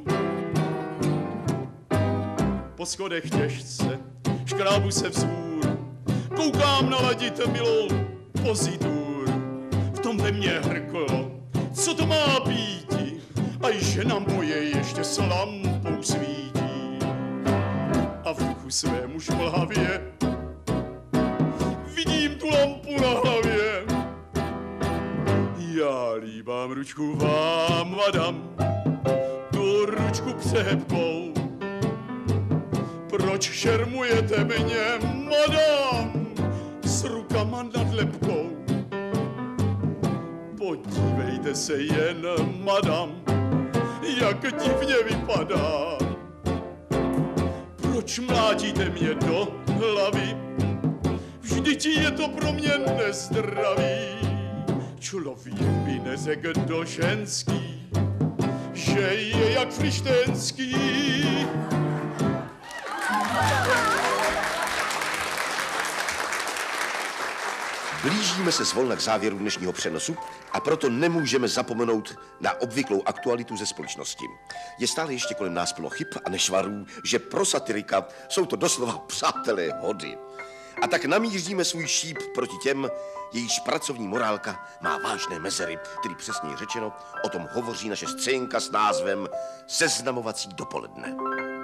Po schodech těžce, škrábu se vzhůru, koukám naladit milou pozitůru. V tom ve mně hrklo, co to má býti, a žena moje ještě s lampou svítí. A v duchu svému šmlhavě vidím tu lampu na hlavě. Já líbám ručku vám, madam, tu ručku přehebkou. Proč šermujete mě, madam, s rukama nad lebkou? Podívejte se jen, madam, jak divně vypadá. Proč mlátíte mě do hlavy? Vždyť je to pro mě nezdravý. Člověk by neřekl do ženský, že je jak frištenský. Blížíme se zvolna k závěru dnešního přenosu a proto nemůžeme zapomenout na obvyklou aktualitu ze společnosti. Je stále ještě kolem nás plno chyb a nešvarů, že pro satirika jsou to doslova přátelé hody. A tak namíříme svůj šíp proti těm, jejíž pracovní morálka má vážné mezery, tedy přesněji řečeno, o tom hovoří naše scénka s názvem Seznamovací dopoledne.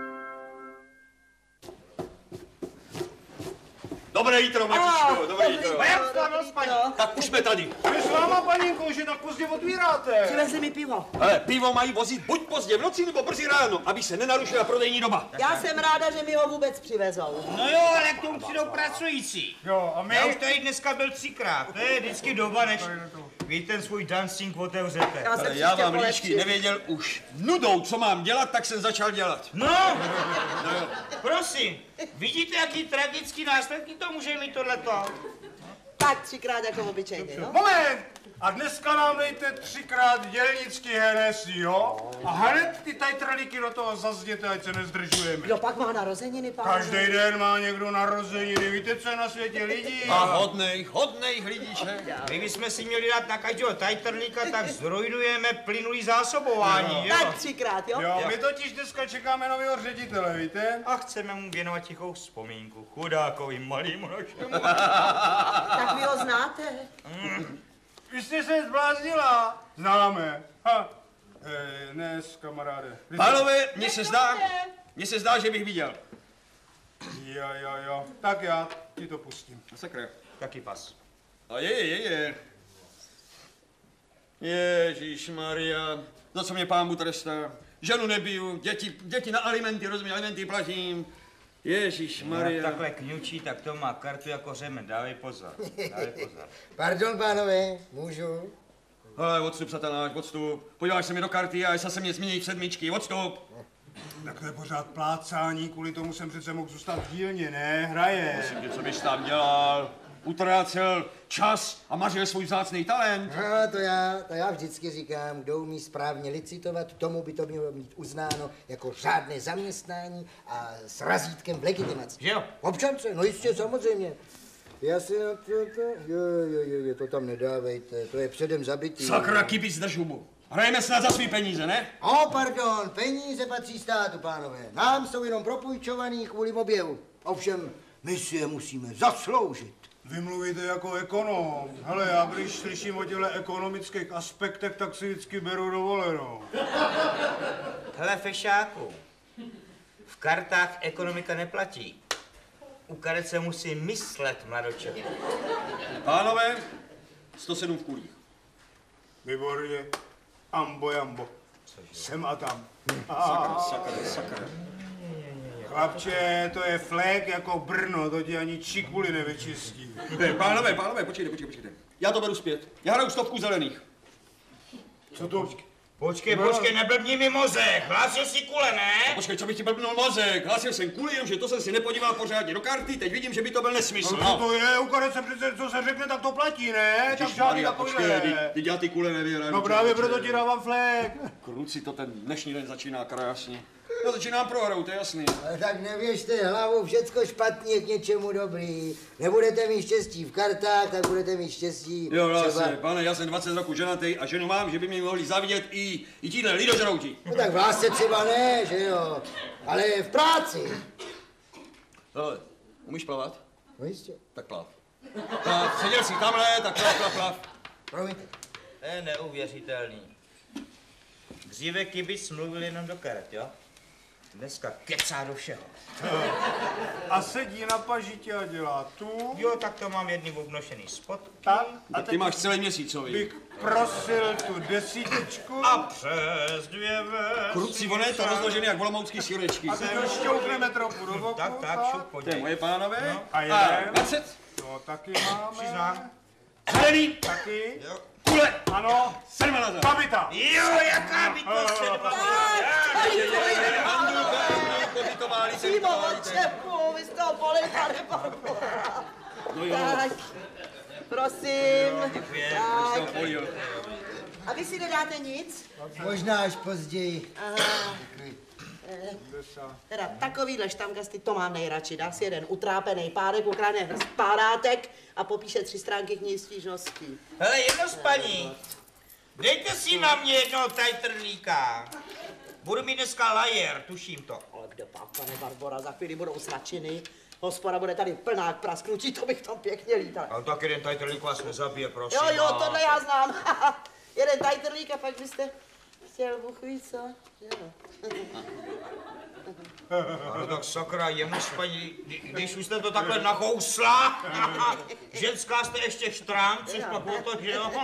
Dobré jítro, Matičko, dobré jítro. A jak jste, paní? Tak už jsme tady. My s váma, paninko, že tak pozdě otvíráte. Přivezli mi pivo. Ale pivo mají vozit buď pozdě v noci, nebo brzy ráno, aby se nenarušila prodejní doba. Já jsem ráda, že mi ho vůbec přivezou. No jo, ale k tomu přijdou pracující. Jo, a my? Já už tady dneska byl 3krát. To je vždycky doba, než vy ten svůj dancing otevřete. Já vám líčky nevěděl už nudou, co mám dělat, tak jsem začal dělat. No jo. Prosím, vidíte, jaký tragický následky to může mít tohleto? Tak 3krát jako obyčejně, no? Moment! A dneska nám dejte 3krát dělnický Hennessy, jo? A hned ty tajtrlíky do toho zazděte, ať se nezdržujeme. Kdo pak má narozeniny, pán? Každý den má někdo narozeniny, víte, co je na světě lidí? A hodnej lidíček. Kdybychom si měli dát na každého tajtrlíka, tak zrujnujeme plynulý zásobování, jo? Tak 3krát, jo? Jo, my totiž dneska čekáme nového ředitele, víte? A chceme mu věnovat tichou vzpomínku, chudákovi malýmu našemu. Tak Tak vy ho znáte? Vy jste se zbláznila. Známe. Ha. Dnes, kamaráde. Pánové, mně se zdá, že bych viděl. Jo. Tak já ti to pustím. Sakra. Taky pas. A je. Ježišmarja, za co mě pán Bůh trestá? Ženu nebiju, děti na alimenty, rozumím, alimenty platím. Ježišmarja. Jak takhle kňučí, tak to má kartu jako řemen, dávej pozor. Pardon, pánové, můžu? Hele, odstup, satanáš, odstup. Podíváš se mi do karty a jestli se mě změní v sedmičky, odstup. Tak to je pořád plácání, kvůli tomu jsem přece mohl zůstat v dílně, ne? Hraje. Prosím tě, co bys tam dělal? Utrácel čas a mařil svůj vzácný talent. No, to já vždycky říkám, kdo umí správně licitovat, tomu by to mělo být uznáno jako řádné zaměstnání a s razítkem v legitimaci. Že jo? Občance, no jistě, samozřejmě. Já si na to tam nedávejte, to je předem zabitý. Sakra, kybic, drž hubu. Hrajeme snad za svý peníze, ne? Pardon, peníze patří státu, pánové. Nám jsou jenom propůjčovaný kvůli objevu. Ovšem, my si je musíme zasloužit. Vy mluvíte jako ekonom. Hele, já když slyším o těchto ekonomických aspektech, tak si vždycky beru dovolenou. Hele, fešáku, v kartách ekonomika neplatí. U karet se musí myslet, mladoček. Pánové, 107 v kulích. Výborně. Ambo jambo. Sem a tam. Sakra. Chlapče, to je flek jako Brno, to ti ani čikuli nevyčistí. Pánové, počkejte. Já to beru zpět. Já hraju 100 zelených. Co to? Počkej, neblbni mi mozek, hlásil si kule, ne? Počkej, co bych ti blbnul mozek? Hlásil jsem kuli, že to jsem si nepodíval pořádně do karty, teď vidím, že by to byl nesmysl. No, to je, u karet se přece, co se řekne, tak to platí, ne? Tak žádný takovýhle. Teď já ty kule nevěrám. No právě proto ti dávám flek. Kruci, to ten dnešní den začíná krásně. Já začínám prohrou, to je jasný. Ale tak nevěžte hlavu, všecko špatně je k něčemu dobrý. Nebudete mít štěstí v kartách, tak budete mít štěstí třeba... Pane, já jsem 20 roků ženatý a ženu mám, že by mě mohli zavidět i tíhle lidožrouti. No tak v lásce třeba ne, že jo, ale v práci. Hele, umíš plavat? No jistě. Tak plav. Seděl jsi tamhle, tak plav. Promiňte. To je neuvěřitelný. Dříve kybic mluvil jenom do karet, jo? Dneska kecá do všeho. A sedí na pažitě a dělá tu. Jo, tak to mám jedny obnošený spotky. Tak, a ty máš celý měsícový. Bych prosil tu desítečku. A přes 2 versy. Kruci, ono je to rozložený jak olomoucký sírečky. A teď ho šťoukneme trochu do boku. Tak, šup, pojď. To je moje, pánové. No. A jeden. 20. To taky máme. Přiznám. Zelený. Taky. Jo. Kule. Ano. 7 nazad. Kabita. Jo, jaká by to 7 Přímo od čepu, vy jste ho polili, pane Barbora. No jo. Tak, prosím. Děkuji. Tak. A vy si nedáte nic? Možná až později. Aha. Teda takovýhle štamgasty to mám nejradši. Dá si jeden utrápený párek, ukradne hrst párátek a popíše 3 stránky knihy stížností. Hele, jedno z paní, dejte si na mě jednoho tajtrlíka. Budu mít dneska lajer, tuším to. Ale kde pak, pane Barbora, za chvíli budou sračiny. Hospoda bude tady plná k prasknutí, to bych tam pěkně lítal. Ale tak jeden tajtrlík vás nezabije, prosím. Jo, tohle já znám. Jeden tajtrlík a pak byste chtěl Bůh ví co. Jo. Ale tak sakra, jemu spaní, když už jste to takhle nakousla, ženská jste ještě štrám, což pak o to, že jo?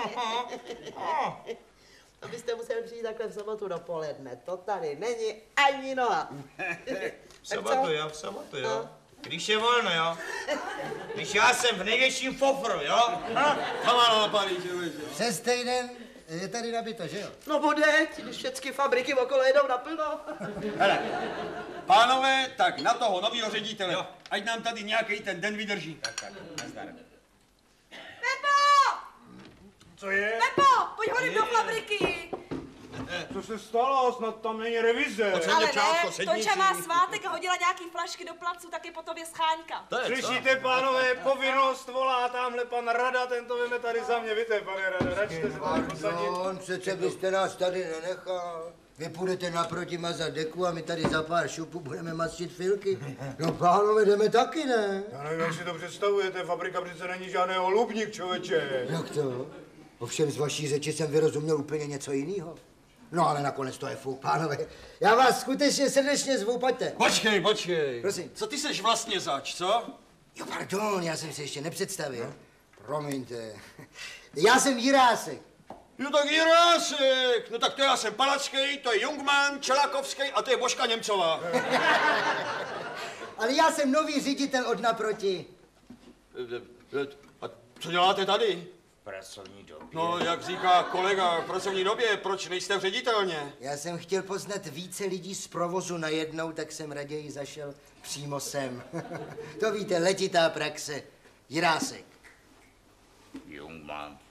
To byste museli přijít takhle v sobotu dopoledne, to tady není ani noha. V sobotu, jo. Když je volno, jo. Když já jsem v největším fofru, jo. Tam ano, napadí, že jo. Přes týden je tady nabito, že jo? No bude, když všechny fabriky okolo jedou naplno. Hele, pánové, tak na toho novýho ředitele, jo. Ať nám tady nějaký ten den vydrží. Tak, nazdar. Pepo! Co je? Pepo, pojď hodit do fabriky! Co se stalo? Snad tam není revize. Ale ne, Tonča má svátek a hodila nějaký flašky do placu, tak je po tobě scháňka. Slyšíte, pánové, povinnost volá tamhle pan Rada, ten to veme tady za mě, víte, pane Rada, račte se tady posadit. Pardon, přece byste nás tady nenechal. Vy půjdete naproti mazat deku a my tady za pár šupů budeme mastit filky. No pánové, jdeme taky, ne? Já nevím, jak si to představujete, fabrika přece není žádný holubník, člověče. Jak to? Ovšem z vaší řeči jsem vyrozuměl úplně něco jiného. No ale nakonec to je fuk, pánové. Já vás skutečně srdečně zvu, pojďte. Počkej. Prosím. Co ty seš vlastně zač, co? Jo, pardon, já jsem se ještě nepředstavil. Promiňte. Já jsem Jirásek. No tak Jirásek, no tak to já jsem Palacký, to je Jungmann, Čelákovský a to je Božka Němcová. Ale já jsem nový ředitel od naproti. A co děláte tady? Pracovní době. No, jak říká kolega, v pracovní době, proč nejste v ředitelně? Já jsem chtěl poznat více lidí z provozu najednou, tak jsem raději zašel přímo sem. To víte, letitá praxe. Jirásek. Jungmann.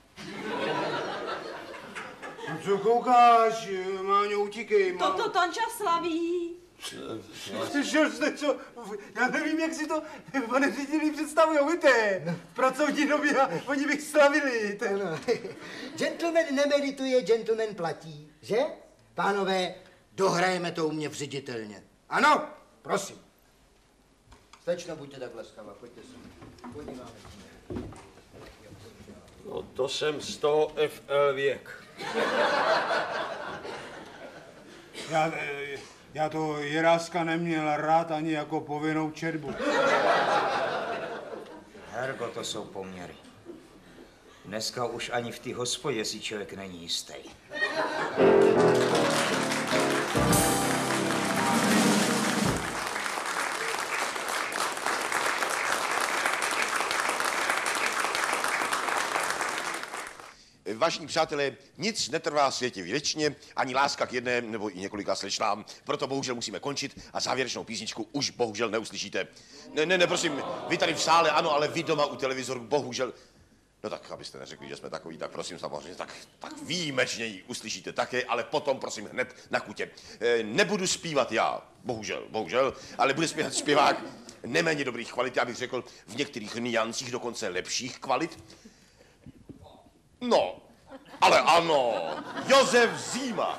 No co koukáš, Máňo, utíkej, Toto Tonča slaví. Slyšel jste co? Já nevím, jak si to, pane řediteli, představují, víte? V pracovní době a oni bych slavili. Ano. Gentleman nemedituje, gentleman platí, že? Pánové, dohrajeme to u mě v ředitelně. Ano, prosím. Slečno, buďte tak laskavá, pojďte sem. Podíváme. No to jsem z toho FL věk. Já to Jiráska neměl rád ani jako povinnou četbu. Hergo, to jsou poměry. Dneska už ani v té hospodě si člověk není jistý. Vážení přátelé, nic netrvá světě věčně, ani láska k jedné nebo i několika slečnám. Proto bohužel musíme končit a závěrečnou písničku už bohužel neuslyšíte. Ne, prosím, vy tady v sále, ano, ale vy doma u televizoru bohužel. No tak, abyste neřekli, že jsme takový, tak prosím samozřejmě, tak výjimečně ji uslyšíte také, ale potom prosím hned na kutě. Nebudu zpívat já, bohužel, ale bude zpívat zpěvák neméně dobrých kvalit, já bych řekl v některých niancích dokonce lepších kvalit. No, ale ano, Josef Zima.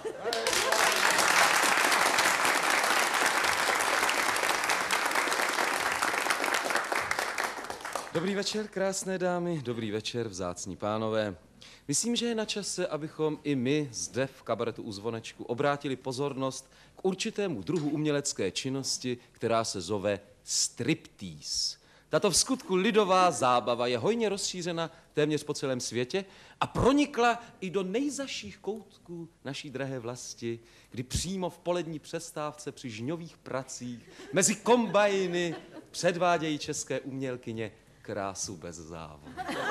Dobrý večer, krásné dámy, dobrý večer, vzácní pánové. Myslím, že je na čase, abychom i my zde v kabaretu u Zvonečku obrátili pozornost k určitému druhu umělecké činnosti, která se zove striptease. Tato vskutku lidová zábava je hojně rozšířena téměř po celém světě a pronikla i do nejzaších koutků naší drahé vlasti, kdy přímo v polední přestávce při žňových pracích mezi kombajny předvádějí české umělkyně krásu bez závod.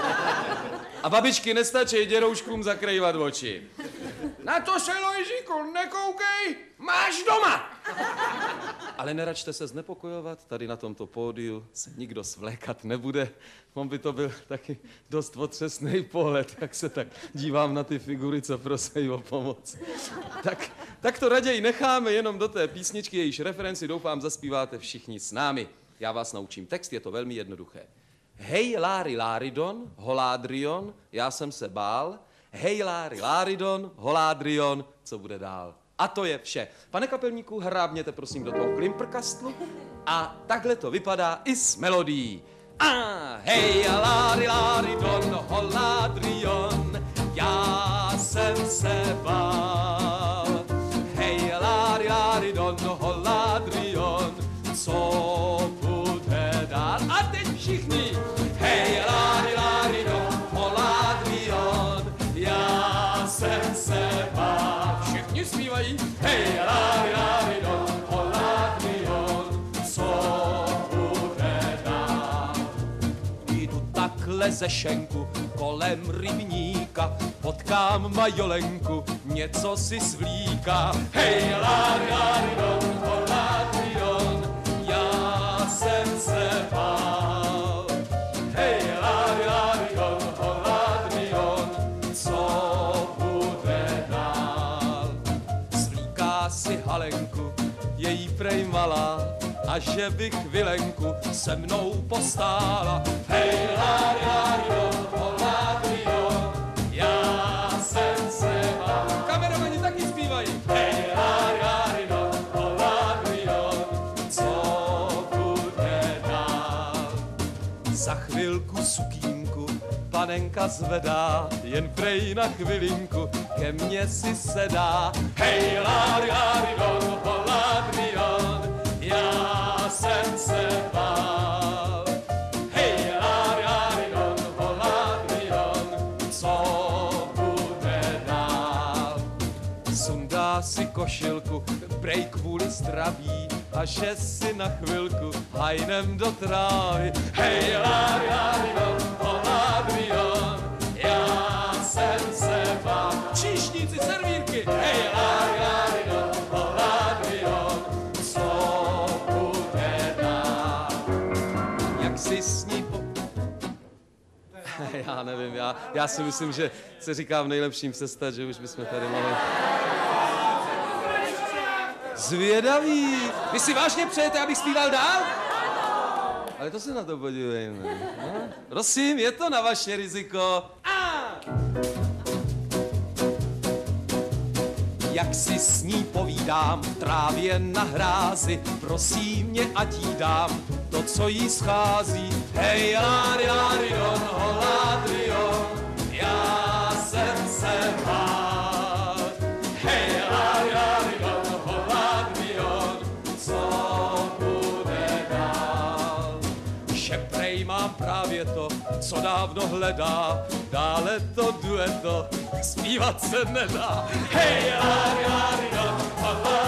A babičky nestačí děrouškům zakrývat oči. Na to se, Lojzíku, nekoukej, máš doma! Ale neračte se znepokojovat, tady na tomto pódiu se nikdo svlékat nebude. On by to byl taky dost otřesný pohled, jak se tak dívám na ty figury, co prosejí o pomoc. Tak to raději necháme jenom do té písničky, jejíž referenci doufám zaspíváte všichni s námi. Já vás naučím text, je to velmi jednoduché. Hej, Lári, Láridon, holádrion, já jsem se bál. Hej, Lári, Láridon, holádrion, co bude dál? A to je vše. Pane kapelníku, hrábněte prosím do toho klimprkastlu a takhle to vypadá i s melodií. Hej, Lári, Láridon, holádrion, já jsem se bál. Hej, Lári, Láridon, holádrion, co bude dál? A teď všichni. Hej, Lári, Láridon, holádrion, já jsem se bál. Všichni zpívají. Hej, Lári, Láridon, holádrion, co bude dál? Jdu takhle ze šenku kolem rybníka, potkám majolenku, něco si svlíká. Hej, Lári, Láridon, holádrion, já jsem se bál. Hej, Lári, Láridon, holádrion, co bude dál? Svlíká si halenku, její prej malá, a že bych vilenku se mnou postála. Hej, Lári, Láridon, holádrion, já jsem se bál. Kameramani taky zpívají. Hej, Lári, sukínku panenka zvedá, jen prej na chvilinku ke mně si sedá. Hej, lári, lári, don, holadrion, já jsem se bál. Hej, lári, lári, don, holadrion, co bude dál? Sundá si košilku, prej kvůli zdraví, a že si na chvilku hajnem do trávy. Hej, lári, lári, don, holadrion, já jsem se bál. Číšníci, servírky, hej, lári, lári, don, holadrion, co bude dál? Jak si s ní Já nevím, já si myslím, že se říká v nejlepším přestat, že už bychom tady mohli... Zvědavý. Vy si vážně přejete, abych zpíval dál? Ale to se na to podívejme. No? Prosím, je to na vaše riziko. Jak si s ní povídám, trávě na hrázi, prosím mě, ať jí dám to, co jí schází. Hej, lári, lári, don, holadrion, já jsem se bál. Hej, lári, lári, don, holadrion, co bude dál? Že prej mám právě to, co dávno hledá, dále to dueto zpívat se nedá. Hej, lári, lári, don, holadrion,